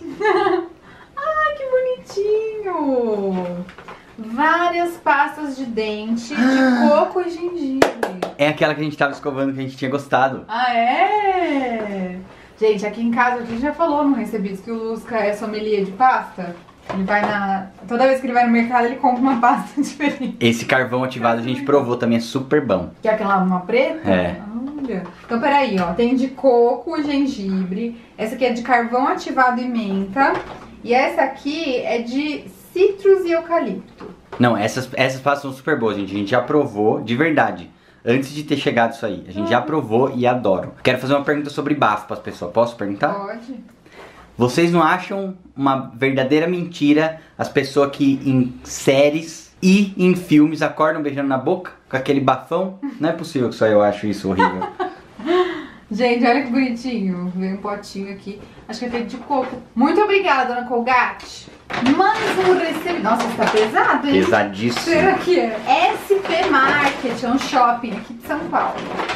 Ai, que bonitinho. Várias pastas de dente de coco e gengibre. É aquela que a gente tava escovando, que a gente tinha gostado. Ah, é? Gente, aqui em casa a gente já falou no Recebidos que o Lusca é sommelier de pasta. Ele vai toda vez que ele vai no mercado, ele compra uma pasta diferente. Esse carvão ativado a gente provou também, é super bom. Que é aquela uma preta? É. Olha. Então, peraí, ó. Tem de coco e gengibre. Essa aqui é de carvão ativado e menta. E essa aqui é de citrus e eucalipto. Não, essas pastas são super boas, gente. A gente já provou, de verdade. Antes de ter chegado isso aí. A gente já provou e adoro. Quero fazer uma pergunta sobre bafo pras pessoas. Posso perguntar? Pode. Vocês não acham uma verdadeira mentira as pessoas que em séries e em filmes acordam beijando na boca com aquele bafão? Não é possível que só eu acho isso horrível. Gente, olha que bonitinho. Veio um potinho aqui. Acho que é feito de coco. Muito obrigada, dona Colgate. Mais um recebido. Nossa, isso tá pesado, hein? Pesadíssimo. Será que é? SP Market, é um shopping aqui de São Paulo.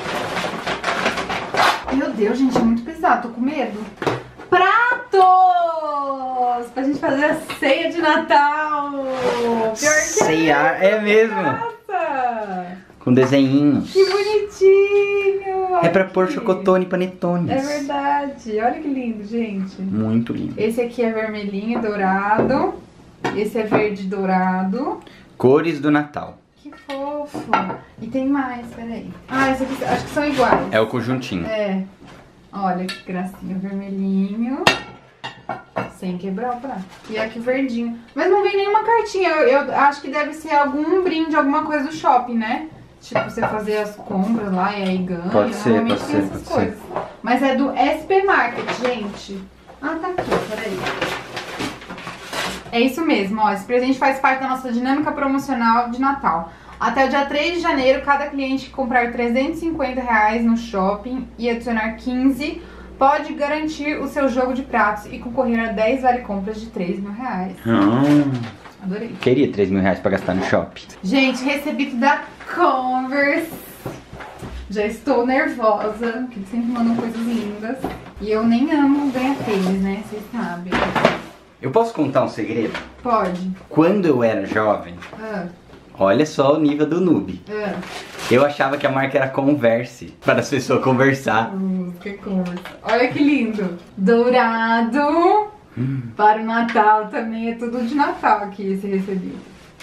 Meu Deus, gente, é muito pesado. Tô com medo. Pratos! Pra gente fazer a ceia de Natal. Pior que Ceia, é mesmo. Nossa! Com desenhinhos. Que bonitinho! É pra Olha pôr aqui. chocotone e panetones. É verdade. Olha que lindo, gente. Muito lindo. Esse aqui é vermelhinho e dourado. Esse é verde e dourado. Cores do Natal. Que fofo. E tem mais, peraí. Ah, esse aqui acho que são iguais. É o conjuntinho. É. Olha que gracinha, vermelhinho. Sem quebrar o prato. E aqui verdinho. Mas não vem nenhuma cartinha. Eu acho que deve ser algum brinde, alguma coisa do shopping, né? Tipo, você fazer as compras lá e aí ganha. Pode ser, Normalmente pode tem ser, essas pode coisas. Mas é do SP Market, gente. Ah, tá aqui, peraí. É isso mesmo, ó. Esse presente faz parte da nossa dinâmica promocional de Natal. Até o dia 3 de janeiro, cada cliente que comprar R$350 no shopping e adicionar 15 pode garantir o seu jogo de pratos e concorrer a 10 vale-compras de R$3.000. Adorei. Queria R$3.000 pra gastar no shopping. Gente, recebido da Converse. Já estou nervosa, que eles sempre mandam coisas lindas. E eu nem amo ganhar tênis, né? Vocês sabem. Eu posso contar um segredo? Pode. Quando eu era jovem, Ah, olha só o nível do noob. ah. Eu achava que a marca era Converse, para as pessoas conversar. Que coisa. Olha que lindo. Dourado. Para o Natal também. É tudo de Natal aqui esse recebido.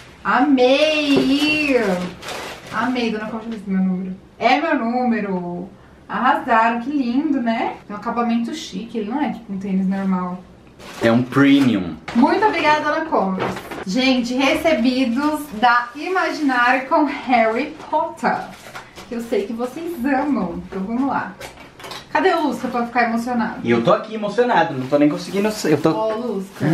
Amei! Amei, dona Cláudia, esse meu número. É meu número. Arrasaram, que lindo, né? Tem um acabamento chique, ele não é tipo um tênis normal. É um premium. Muito obrigada, dona Converse. Gente, recebidos da Imaginário com Harry Potter. Que eu sei que vocês amam. Então vamos lá. Cadê o Lusca pra ficar emocionado? E eu tô aqui emocionado, não tô nem conseguindo... Eu tô... Ó, Lusca.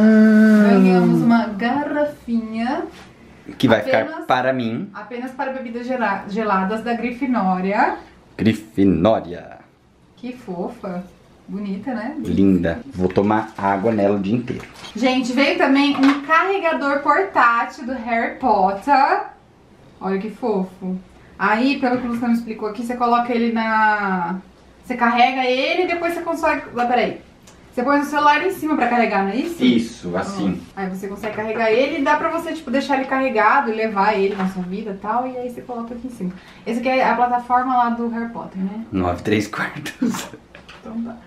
Ganhamos uma garrafinha. Que vai Apenas- ficar para mim. Apenas para bebidas geladas da Grifinória. Grifinória. Que fofa. Bonita, né? Linda. Vou tomar água nela o dia inteiro. Gente, veio também um carregador portátil do Harry Potter. Olha que fofo. Aí, pelo que o Luciano explicou aqui, você coloca ele na... Você carrega ele e depois você consegue... Ah, peraí. Você põe o celular em cima pra carregar, não é isso? Isso, assim. Aí você consegue carregar ele e dá pra você, tipo, deixar ele carregado e levar ele na sua vida e tal. E aí você coloca aqui em cima. Esse aqui é a plataforma lá do Harry Potter, né? 9,3/4. Então tá.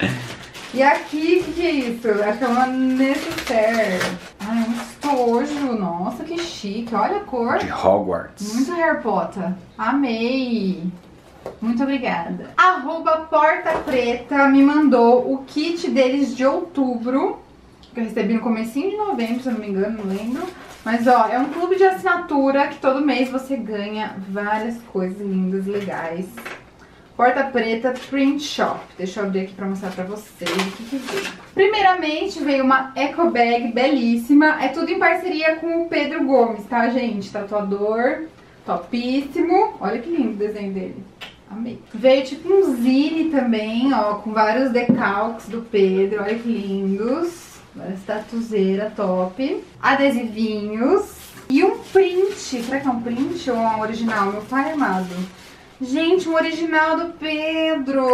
E aqui, o que é isso? Acho que é uma necessaire. Ai, é um estojo. Nossa, que chique. Olha a cor. De Hogwarts. Muito Harry Potter. Amei. Muito obrigada. @Porta Preta me mandou o kit deles de outubro. Que eu recebi no comecinho de novembro, se eu não me engano, não lembro. Mas ó, é um clube de assinatura que todo mês você ganha várias coisas lindas, legais. Porta Preta Print Shop. Deixa eu abrir aqui pra mostrar pra vocês o que veio. Primeiramente veio uma eco bag belíssima. É tudo em parceria com o Pedro Gomes, tá, gente? Tatuador, topíssimo. Olha que lindo o desenho dele. Amei. Veio tipo um zine também, ó, com vários decalques do Pedro. Olha que lindos. Várias tatuzeira top. Adesivinhos. E um print. Será que é um print ou é um original? Meu pai amado. Gente, um original do Pedro.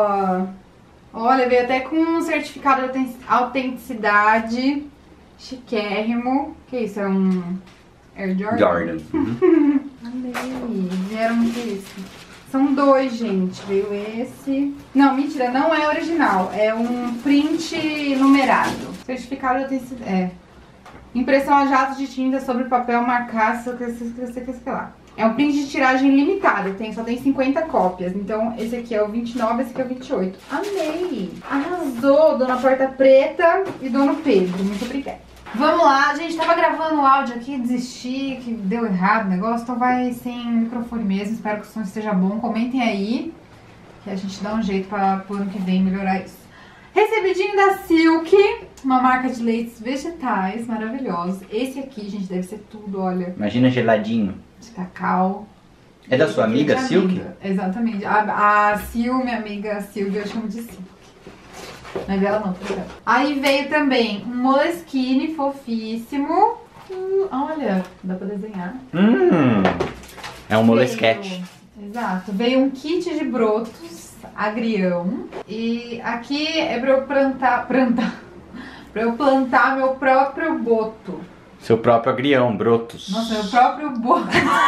Olha, veio até com um certificado de autenticidade. Chiquérrimo. Que isso? É um Air Jordan? Jordan. Uhum. Amei. Vieram o que é isso? São dois, gente. Veio esse. Não, mentira, não é original. É um print numerado. Certificado de autenticidade. É. Impressão a jato de tinta sobre papel marcado. Sei lá. É um print de tiragem limitada, só tem 50 cópias. Então, esse aqui é o 29, esse aqui é o 28. Amei! Arrasou, dona Porta Preta e dono Pedro. Muito obrigada. Vamos lá, gente. Tava gravando o áudio aqui, desisti, que deu errado o negócio. Então vai sem microfone mesmo. Espero que o som esteja bom. Comentem aí, que a gente dá um jeito para pro ano que vem melhorar isso. Recebidinho da Silk, uma marca de leites vegetais maravilhosos. Esse aqui, gente, deve ser tudo, olha. Imagina geladinho. De cacau. É da sua amiga, Silk? Exatamente. A Sil, minha amiga Silvia, eu chamo de Silk. Não é dela não, tá ligado? Aí veio também um Moleskine fofíssimo. Olha, dá pra desenhar. É um moleskete. Exato. Veio um kit de brotos, agrião. E aqui é pra eu plantar pra eu plantar meu próprio boto. Seu próprio agrião, brotos. Nossa, meu próprio boto.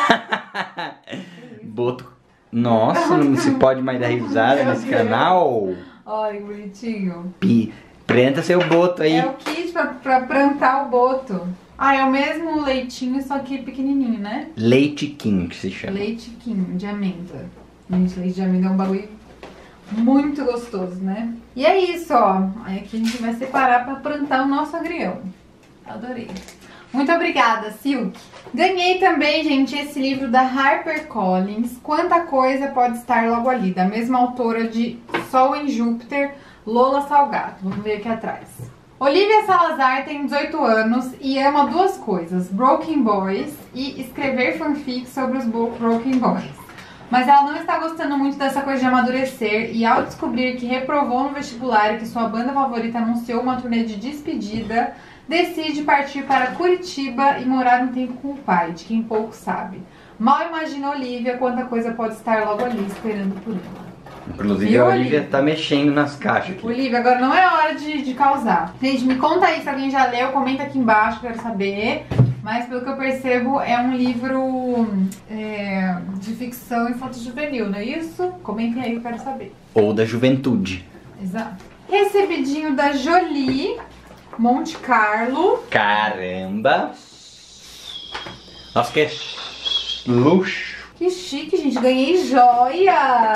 Boto. Nossa, não se pode mais dar risada nesse canal. Olha que bonitinho. Planta seu boto aí. É o kit pra plantar o boto. Ah, é o mesmo leitinho, só que pequenininho, né? Leite King, que se chama. Leite King, de amêndoa. Gente, leite de amêndoa é um bagulho muito gostoso, né? E é isso, ó. Aí aqui a gente vai separar pra plantar o nosso agrião. Adorei. Muito obrigada, Silk. Ganhei também, gente, esse livro da HarperCollins, Quanta Coisa Pode Estar Logo Ali, da mesma autora de Sol em Júpiter, Lola Salgado. Vamos ver aqui atrás. Olivia Salazar tem 18 anos e ama duas coisas, Broken Boys e escrever fanfic sobre os Broken Boys. Mas ela não está gostando muito dessa coisa de amadurecer e ao descobrir que reprovou no vestibular e que sua banda favorita anunciou uma turnê de despedida, decide partir para Curitiba e morar um tempo com o pai, de quem pouco sabe. Mal imagina Olivia quanta coisa pode estar logo ali esperando por ela. Inclusive a Olivia tá mexendo nas caixas aqui. Olivia, agora não é hora de causar. Gente, me conta aí se alguém já leu, comenta aqui embaixo, quero saber. Mas pelo que eu percebo, é um livro de ficção e foto juvenil, não é isso? Comentem aí, eu quero saber. Ou da juventude. Exato. Recebidinho da Jolie, Monte Carlo. Caramba! Nossa, que luxo! Que chique, gente. Ganhei joia!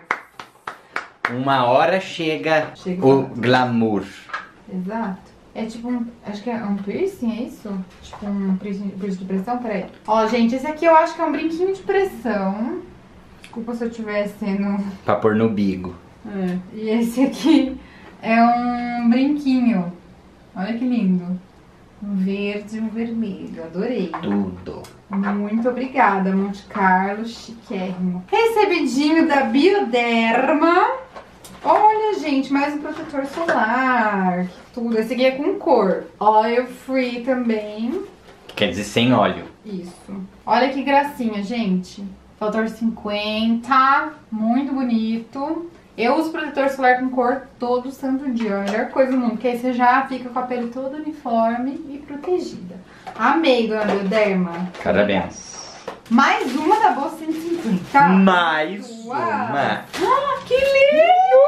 Uma hora chega o glamour. Exato. É tipo acho que é um piercing, é isso? Tipo um piercing de pressão, peraí. Ó, gente, esse aqui eu acho que é um brinquinho de pressão. Desculpa se eu estiver sendo... Pra pôr no bigo. E esse aqui é um brinquinho. Olha que lindo. Um verde e um vermelho. Adorei. Tudo. Muito obrigada, Monte Carlo. Chiquérrimo. Recebidinho da Bioderma. Olha, gente, mais um protetor solar. Que tudo. Esse aqui é com cor. Oil free também. Quer dizer, sem óleo. Isso. Olha que gracinha, gente. Fator 50. Muito bonito. Eu uso protetor solar com cor todo santo dia. A melhor coisa do mundo. Porque aí você já fica com a pele toda uniforme e protegida. Amei, dona Bioderma. Parabéns. Mais uma da bolsa 150. Mais Uau. uma. Ah, que linda!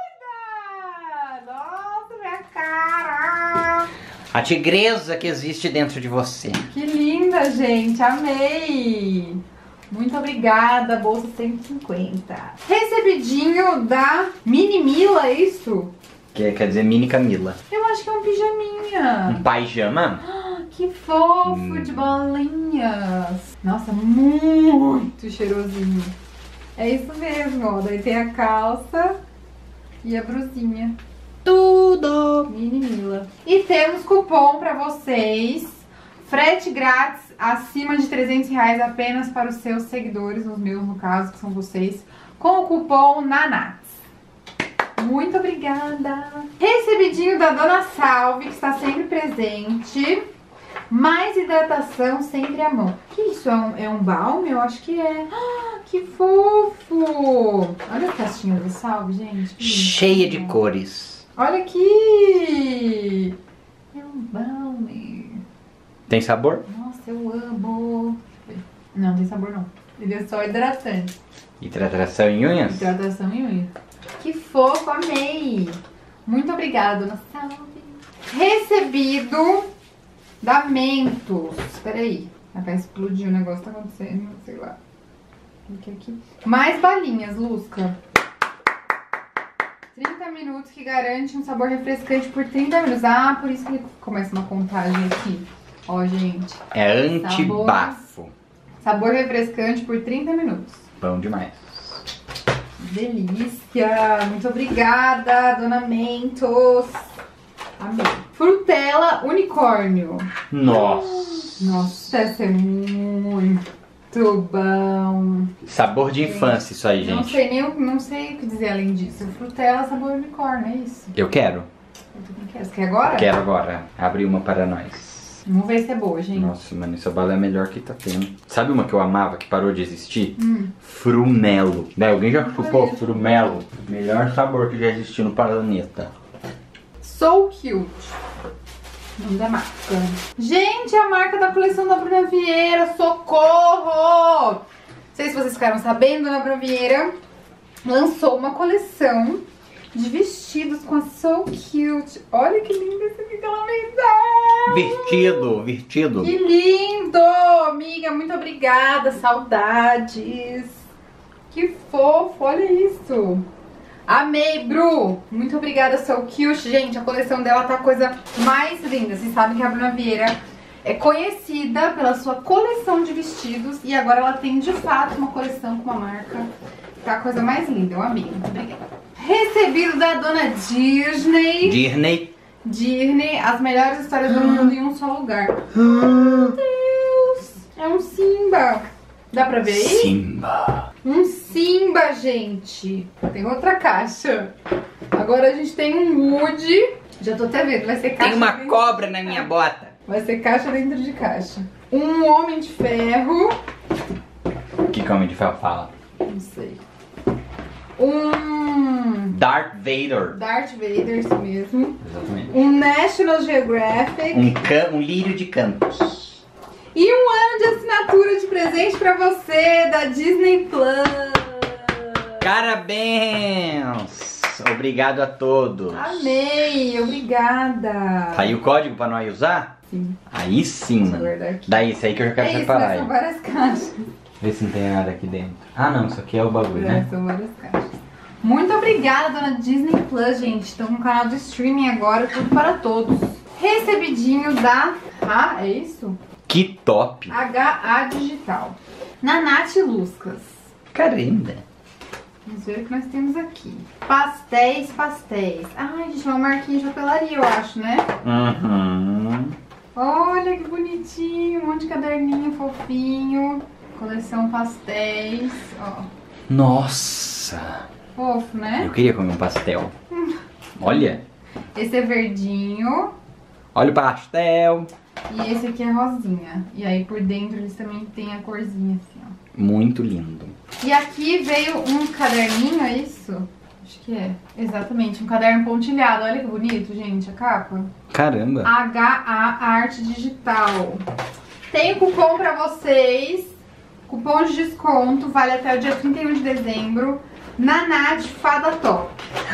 Nossa, minha cara! A tigresa que existe dentro de você. Que linda, gente! Amei! Muito obrigada, bolsa 150. Recebidinho da Mini Mila, é isso? Que quer dizer mini Camila. Eu acho que é um pijaminha. Um pijama? Que fofo, de bolinhas. Nossa, muito cheirosinho. É isso mesmo, ó. Daí tem a calça e a brusinha. Tudo! Mini Mila. E temos cupom pra vocês. Frete grátis acima de R$300 apenas para os seus seguidores, os meus no caso, que são vocês, com o cupom NANATS. Muito obrigada. Recebidinho da Dona Salve, que está sempre presente. Mais hidratação sempre à mão. Que isso? É um balme? Eu acho que é. Ah, que fofo! Olha a caixinha do Salve, gente. Cheia de cores. Olha aqui! É um balme. Tem sabor? Nossa, eu amo. Não, tem sabor não. Ele é só hidratante. Hidratação em unhas? Hidratação em unha. Que fofo, amei. Muito obrigada, Dona Salve. Recebido da Mentos. Espera aí. Vai explodir o negócio, tá acontecendo, sei lá. Aqui. Mais balinhas, Lusca. 30 minutos que garante um sabor refrescante por 30 minutos. Ah, por isso que começa uma contagem aqui. Ó, gente. É antibafo. Sabor refrescante por 30 minutos. Bom demais. Delícia! Muito obrigada, Dona Mentos. Amei. Frutela unicórnio. Nossa. Nossa, deve ser muito bom. Sabor de infância isso aí, Não gente. sei não sei o que dizer além disso. Frutela sabor unicórnio, é isso? Eu quero. Eu também quero. Você quer agora? Quero agora. Abre uma para nós. Vamos ver se é boa, gente. Nossa, mano, essa bala é a melhor que tá tendo. Sabe uma que eu amava, que parou de existir? Frumelo. Né, alguém já chupou frumelo? Melhor sabor que já existiu no planeta. So Cute. Nome da marca. Gente, a marca da coleção da Bruna Vieira. Socorro! Não sei se vocês ficaram sabendo, a Bruna Vieira lançou uma coleção de vestidos com a So Cute. Olha que lindo esse aqui que ela me deu. Vestido. Que lindo! Amiga, muito obrigada. Saudades. Que fofo, olha isso. Amei, Bru. Muito obrigada, So Cute. Gente, a coleção dela tá a coisa mais linda. Vocês sabem que a Bruna Vieira é conhecida pela sua coleção de vestidos. E agora ela tem, de fato, uma coleção com uma marca. Tá a coisa mais linda. Eu amei. Muito obrigada. Recebido da Dona Disney. Disney, as melhores histórias do mundo em um só lugar. Meu Deus! É um Simba. Dá pra ver aí? Simba. Um Simba, gente. Tem outra caixa. Agora a gente tem um Woody. Já tô até vendo, vai ser caixa. Tem uma dentro... cobra na minha bota. Vai ser caixa dentro de caixa. Um Homem de Ferro. O que Homem de Ferro fala? Não sei. Um... Darth Vader. Darth Vader, isso mesmo. Exatamente. Um National Geographic. Um lírio de campos. E um ano de assinatura de presente pra você da Disney Plus. Parabéns! Obrigado a todos. Amei, obrigada. Tá aí o código pra nós usar? Sim. Aí sim, Deixa eu mano. guardar aqui. Daí, isso aí que eu já quero É isso, separar. né? São várias caixas. Vê se não tem nada aqui dentro. Ah, não, isso aqui é o bagulho, né? São várias caixas. Muito obrigada, dona Disney Plus, gente. Estão com um canal de streaming agora, tudo para todos. Recebidinho da... Ah, é isso? Que top! HA Digital. Nath Luscas. Caramba! Vamos ver o que nós temos aqui. Pastéis. Ai, gente, é uma marquinha de papelaria, eu acho, né? Uhum. Olha que bonitinho. Um monte de caderninho fofinho. Coleção pastéis. Ó. Nossa! Fofo, né? Eu queria comer um pastel. Olha! Esse é verdinho. Olha o pastel! E esse aqui é rosinha. E aí por dentro eles também tem a corzinha assim, ó. Muito lindo. E aqui veio um caderninho, é isso? Acho que é. Exatamente, um caderno pontilhado. Olha que bonito, gente, a capa. Caramba! HA Arte Digital. Tem cupom pra vocês. Cupom de desconto, vale até o dia 31 de dezembro. Nath Fada Top.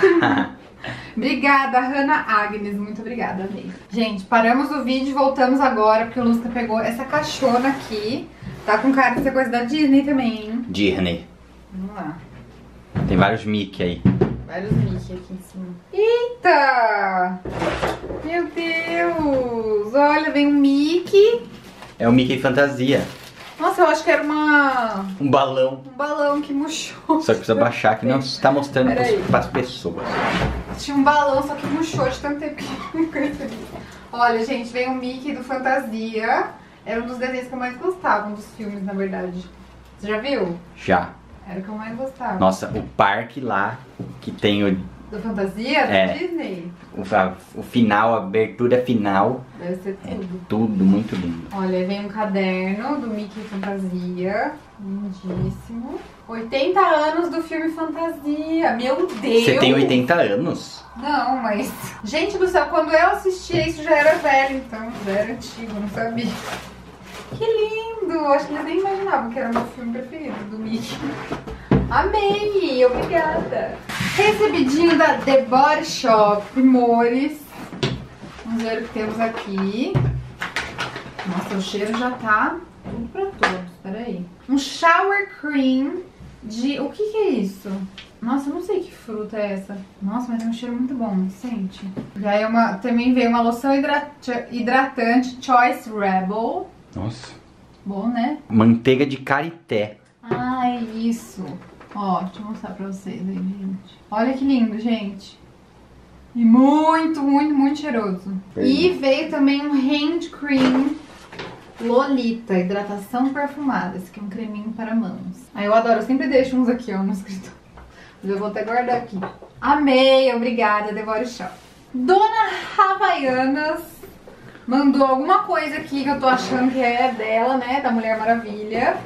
Obrigada, Hannah Agnes. Muito obrigada, amei. Gente, paramos o vídeo e voltamos agora, porque o Lusca pegou essa caixona aqui. Tá com cara de ser coisa da Disney também, hein? Disney. Vamos lá. Tem vários Mickey aí. Vários Mickey aqui em cima. Eita! Meu Deus! Olha, vem um Mickey. É o Mickey Fantasia. Nossa, eu acho que era Um balão. um balão que murchou. Só que precisa baixar, que não está mostrando Peraí. para as pessoas. Tinha um balão, só que murchou de tanto tempo que eu não percebi. Olha, gente, vem o Mickey do Fantasia. Era um dos desenhos que eu mais gostava, um dos filmes, na verdade. Você já viu? Já. Era o que eu mais gostava. Nossa, o parque lá, que tem o Do Fantasia? Da É. Disney? o final, a abertura final. Deve ser É tudo. tudo muito lindo. Olha, vem um caderno do Mickey Fantasia. Lindíssimo. 80 anos do filme Fantasia. Meu Deus! Você tem 80 anos? Não, mas... Gente do céu, quando eu assistia isso já era velho, então já era antigo, não sabia. Que lindo! Acho que eu nem imaginava que era o meu filme preferido, do Mickey. Amei! Obrigada! Recebidinho da The Body Shop, Primores. Vamos ver o que temos aqui. Nossa, o cheiro já tá tudo pra todos. Peraí. Um shower cream de... O que é isso? Nossa, eu não sei que fruta é essa. Nossa, mas é um cheiro muito bom, sente. E aí também veio uma loção hidratante Choice Rebel. Nossa. Bom, né? Manteiga de karité. Ah, é isso. Ó, deixa eu mostrar pra vocês aí, gente. Olha que lindo, gente. E muito, muito, muito cheiroso. E veio também um hand cream Lolita, hidratação perfumada. Esse aqui é um creminho para mãos. Ah, eu adoro, eu sempre deixo uns aqui, ó, no escritório. Mas eu vou até guardar aqui. Amei, obrigada, The Body Shop. Dona Havaianas mandou alguma coisa aqui que eu tô achando que é dela, né? Da Mulher Maravilha.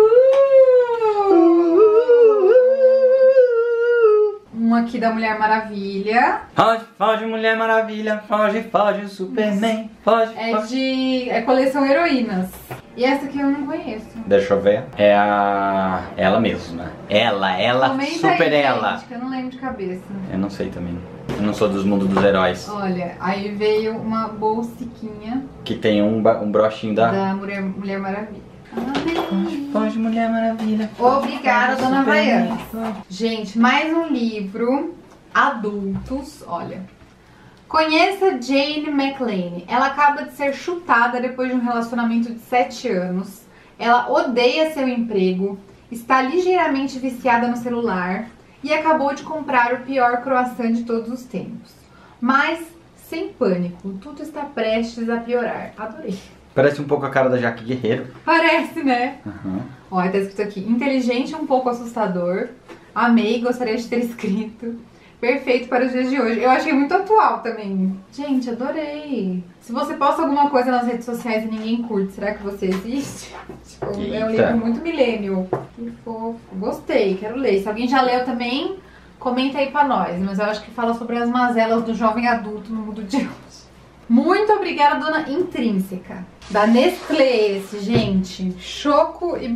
Um aqui da Mulher Maravilha. Foge, foge, Mulher Maravilha. Foge, foge, Superman. Foge, foge. É coleção Heroínas. E essa aqui eu não conheço. Deixa eu ver. É ela mesma. Ela, Comenta super aí, ela. gente, que eu não lembro de cabeça. Eu não sei também. Eu não sou dos mundos dos heróis. Olha, aí veio uma bolsiquinha Que tem um brochinho da... Mulher Maravilha. Amei. Foge, Mulher Maravilha. Obrigada, Foge, Dona Superman. Havaianas. Gente, mais um livro. Adultos, olha. Conheça Jane McLean. Ela acaba de ser chutada depois de um relacionamento de 7 anos. Ela odeia seu emprego, está ligeiramente viciada no celular e acabou de comprar o pior croissant de todos os tempos. Mas, sem pânico, tudo está prestes a piorar. Adorei. Parece um pouco a cara da Jaque Guerreiro. Parece, né? Uhum. Olha, tá escrito aqui, inteligente e um pouco assustador. Amei, gostaria de ter escrito. Perfeito para os dias de hoje. Eu achei muito atual também. Gente, adorei. Se você posta alguma coisa nas redes sociais e ninguém curte, será que você existe? Tipo, é um livro muito millennial. Que fofo. Gostei, quero ler. Se alguém já leu também, comenta aí pra nós. Mas eu acho que fala sobre as mazelas do jovem adulto no mundo de hoje. Muito obrigada, dona Intrínseca. Da Nestlé esse, gente. Choco e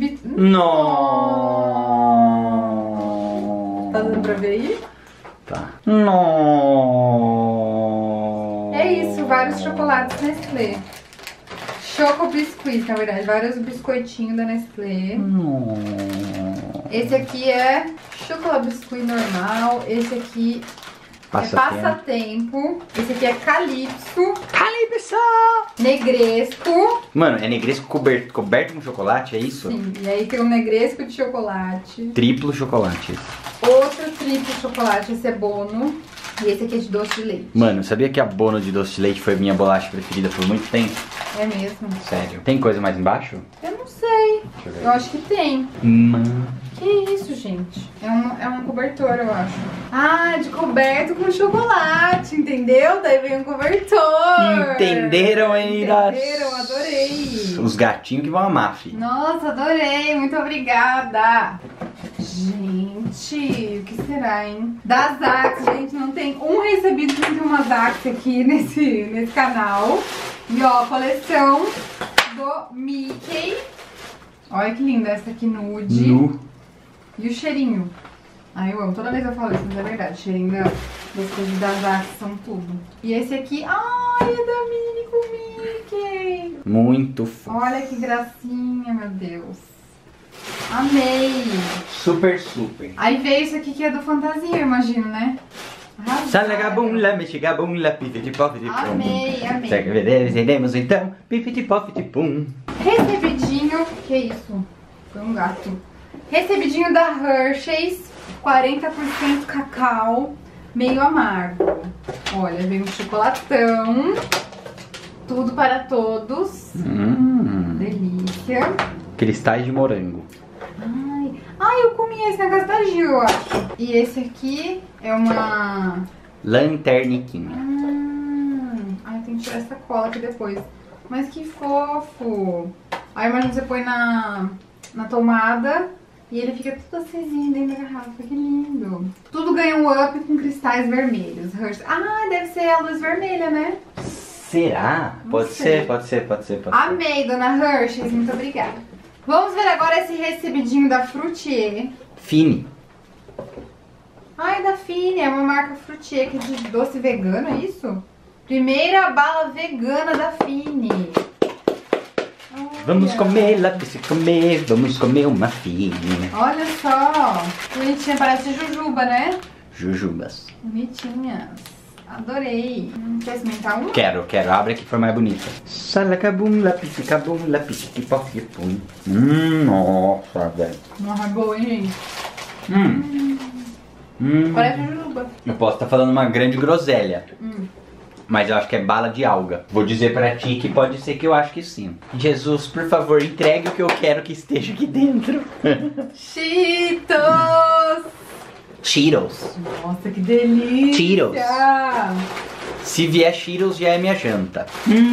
Não. Tá dando pra ver aí? Tá. Não. É isso, vários chocolates Nestlé. Choco biscuits, na verdade. Vários biscoitinhos da Nestlé. Não. Esse aqui é chocolate biscuit normal. Esse aqui é passatempo. Esse aqui é Calypso. Calypso! Negresco. Mano, é negresco coberto com chocolate, é isso? Sim, e aí tem um negresco de chocolate. Triplo chocolate. Outro triplo chocolate, esse é Bono. E esse aqui é de doce de leite. Mano, sabia que a Bono de doce de leite foi minha bolacha preferida por muito tempo? É mesmo? Sério. Tem coisa mais embaixo? Eu não sei. Deixa eu ver. Eu acho que tem. Mano. Que isso, gente? É um cobertor, eu acho. Ah, de coberto com chocolate, entendeu? Daí vem um cobertor. Entenderam ainda? Entenderam, adorei. Os gatinhos que vão amar, filho. Nossa, adorei, muito obrigada. Gente, o que será, hein? Das Axe, gente, não tem um recebido que não tem umas Axe aqui nesse canal. E ó, coleção do Mickey. Olha que linda essa aqui, nude. Nu. E o cheirinho. Ai, eu amo. Toda vez eu falo isso, mas é verdade. O cheirinho das coisas das Axe são tudo. E esse aqui, ai, é da Minnie com Mickey. Muito fofo. Olha que gracinha, meu Deus. Amei. Super, super. Aí veio isso aqui que é do Fantasia, eu imagino, né? Salagabum, mexigabum, pifiti pofiti pum. Amei, amei. Entendemos então, pifiti pofiti pum. Recebidinho, que isso? Foi um gato. Recebidinho da Hershey's, 40% cacau, meio amargo. Olha, vem um chocolatão. Tudo para todos. Delícia. Cristais de morango. Ai, eu comi esse na casa da Gil, eu acho. E esse aqui é uma... Lanterniquinha. Ai, tem que tirar essa cola aqui depois. Mas que fofo. Aí imagina você põe na tomada e ele fica tudo acesinho dentro da garrafa. Que lindo. Tudo ganha um up com cristais vermelhos. Ah, deve ser a luz vermelha, né? Será? Pode ser. Amei, dona Hershey's. Muito obrigada. Vamos ver agora esse recebidinho da Fruitier. Fini. Ai, da Fini, é uma marca Fruitier que é de doce vegano, é isso? Primeira bala vegana da Fini. Vamos comer, lápis comer, vamos comer uma Fini. Olha só, bonitinha, parece jujuba, né? Jujubas. Bonitinhas. Adorei. Quer experimentar um? Quero. Abre aqui que for mais bonita. Salacabum, lápis pum. Nossa, velho. Nossa, é boa, hein, gente? Parece jujuba. Eu posso estar falando uma grande groselha. Mas eu acho que é bala de alga. Vou dizer pra ti que pode ser que eu acho que sim. Jesus, por favor, entregue o que eu quero que esteja aqui dentro. Cheetos! Cheetos. Nossa, que delícia! Cheetos. Se vier Cheetos, já é minha janta.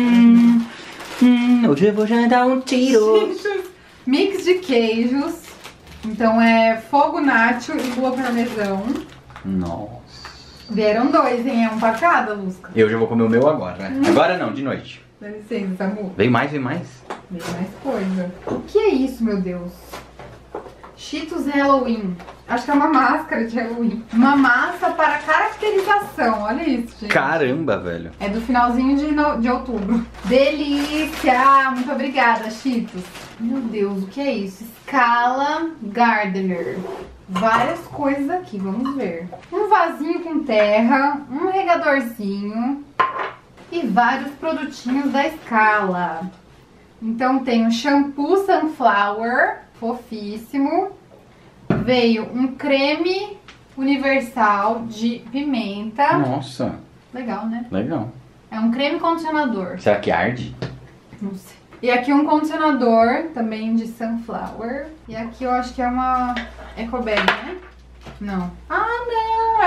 Hoje eu vou jantar um Cheetos. Mix de queijos. Então é fogo nacho e lua parmesão. Nossa. Vieram dois, hein? É um pra cada, Lusca. Eu já vou comer o meu agora. Agora não, de noite. Dá licença, amor. Vem mais. Vem mais coisa. O que é isso, meu Deus? Cheetos Halloween. Acho que é uma máscara de Halloween. Uma massa para caracterização. Olha isso, gente. Caramba, velho. É do finalzinho de outubro. Delícia! Muito obrigada, Cheetos. Meu Deus, o que é isso? Scala Gardener. Várias coisas aqui, vamos ver. Um vasinho com terra, um regadorzinho e vários produtinhos da Scala. Então tem um shampoo Sunflower, fofíssimo. Veio um creme universal de pimenta. Nossa. Legal, né? Legal. É um creme condicionador. Será que arde? Não sei. E aqui um condicionador também de sunflower. E aqui eu acho que é uma ecobag, né? Não. Ah, não!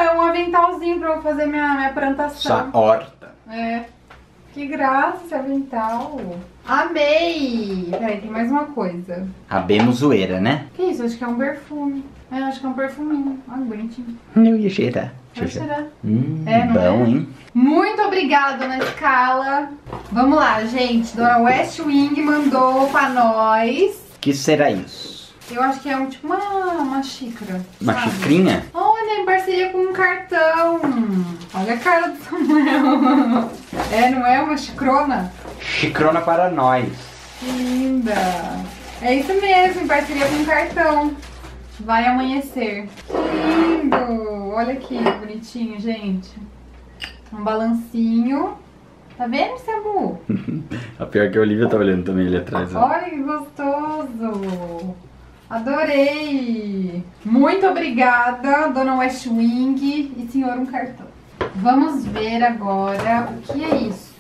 é um aventalzinho pra eu fazer minha plantação. Sua horta. É. Que graça esse avental. Amei! Peraí, tem mais uma coisa. Abemos zoeira, né? Que isso? Acho que é um perfume. É, acho que é um perfuminho. Ah, bonitinho. Eu ia cheirar. Vai cheirar. É, não bom, é? hein? Muito obrigada, dona Scala. Vamos lá, gente. Dona Westwing mandou pra nós. Que será isso? Eu acho que é tipo uma xícara. Uma sabe? xicrinha? Olha, em parceria com um cartão. Olha a cara do Samuel. É, não é uma xicrona? Xicrona para nós. Que linda. É isso mesmo, em parceria com um cartão. Vai amanhecer. Que lindo. Olha que bonitinho, gente. Um balancinho. Tá vendo, Samu? A pior que a Olivia tá olhando também ali atrás. Ó. Olha que gostoso. Adorei. Muito obrigada, dona Westwing e senhor um cartão. Vamos ver agora o que é isso.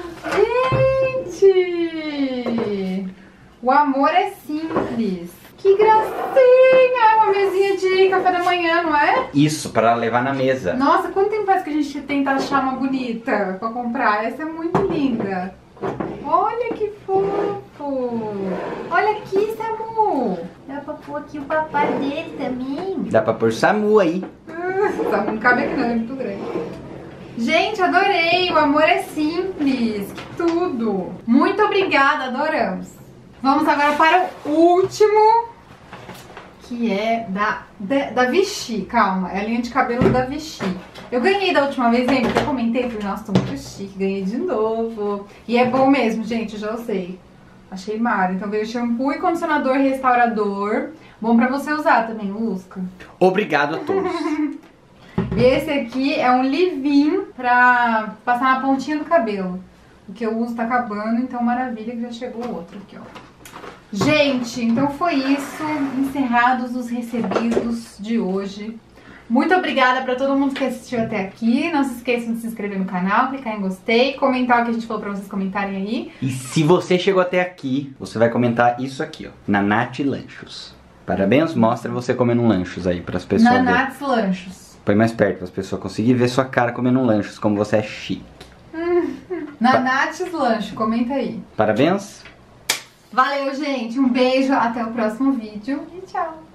Gente! O amor é simples. Que gracinha! É uma mesinha de café da manhã, não é? Isso, para levar na mesa. Nossa, quanto tempo faz que a gente tenta achar uma bonita pra comprar? Essa é muito linda. Olha que fofo. Olha aqui, Samu. Dá pra pôr aqui o papai dele também. Dá pra pôr Samu aí. Samu não cabe aqui não, é muito grande. Gente, adorei. O amor é simples. Que tudo. Muito obrigada, adoramos. Vamos agora para o último, que é da Vichy. Calma, é a linha de cabelo da Vichy. Eu ganhei da última vez, lembra? Eu comentei, falei, nossa, tô muito chique, ganhei de novo. E é bom mesmo, gente, eu já sei. Achei mara. Então veio shampoo e condicionador restaurador. Bom pra você usar também, Lusca. Obrigado a todos. E esse aqui é um leave-in pra passar na pontinha do cabelo. O que eu uso tá acabando, então maravilha que já chegou o outro aqui, ó. Gente, então foi isso. Encerrados os recebidos de hoje. Muito obrigada pra todo mundo que assistiu até aqui. Não se esqueçam de se inscrever no canal, clicar em gostei, comentar o que a gente falou pra vocês comentarem aí. E se você chegou até aqui, você vai comentar isso aqui, ó. Nath Lanchos. Parabéns, mostra você comendo um lanchos aí pras pessoas verem. Nath Lanchos. Põe mais perto para as pessoas conseguirem ver sua cara comendo um lanchos, como você é chique. Nath Lanchos, comenta aí. Parabéns. Valeu, gente. Um beijo, até o próximo vídeo e tchau.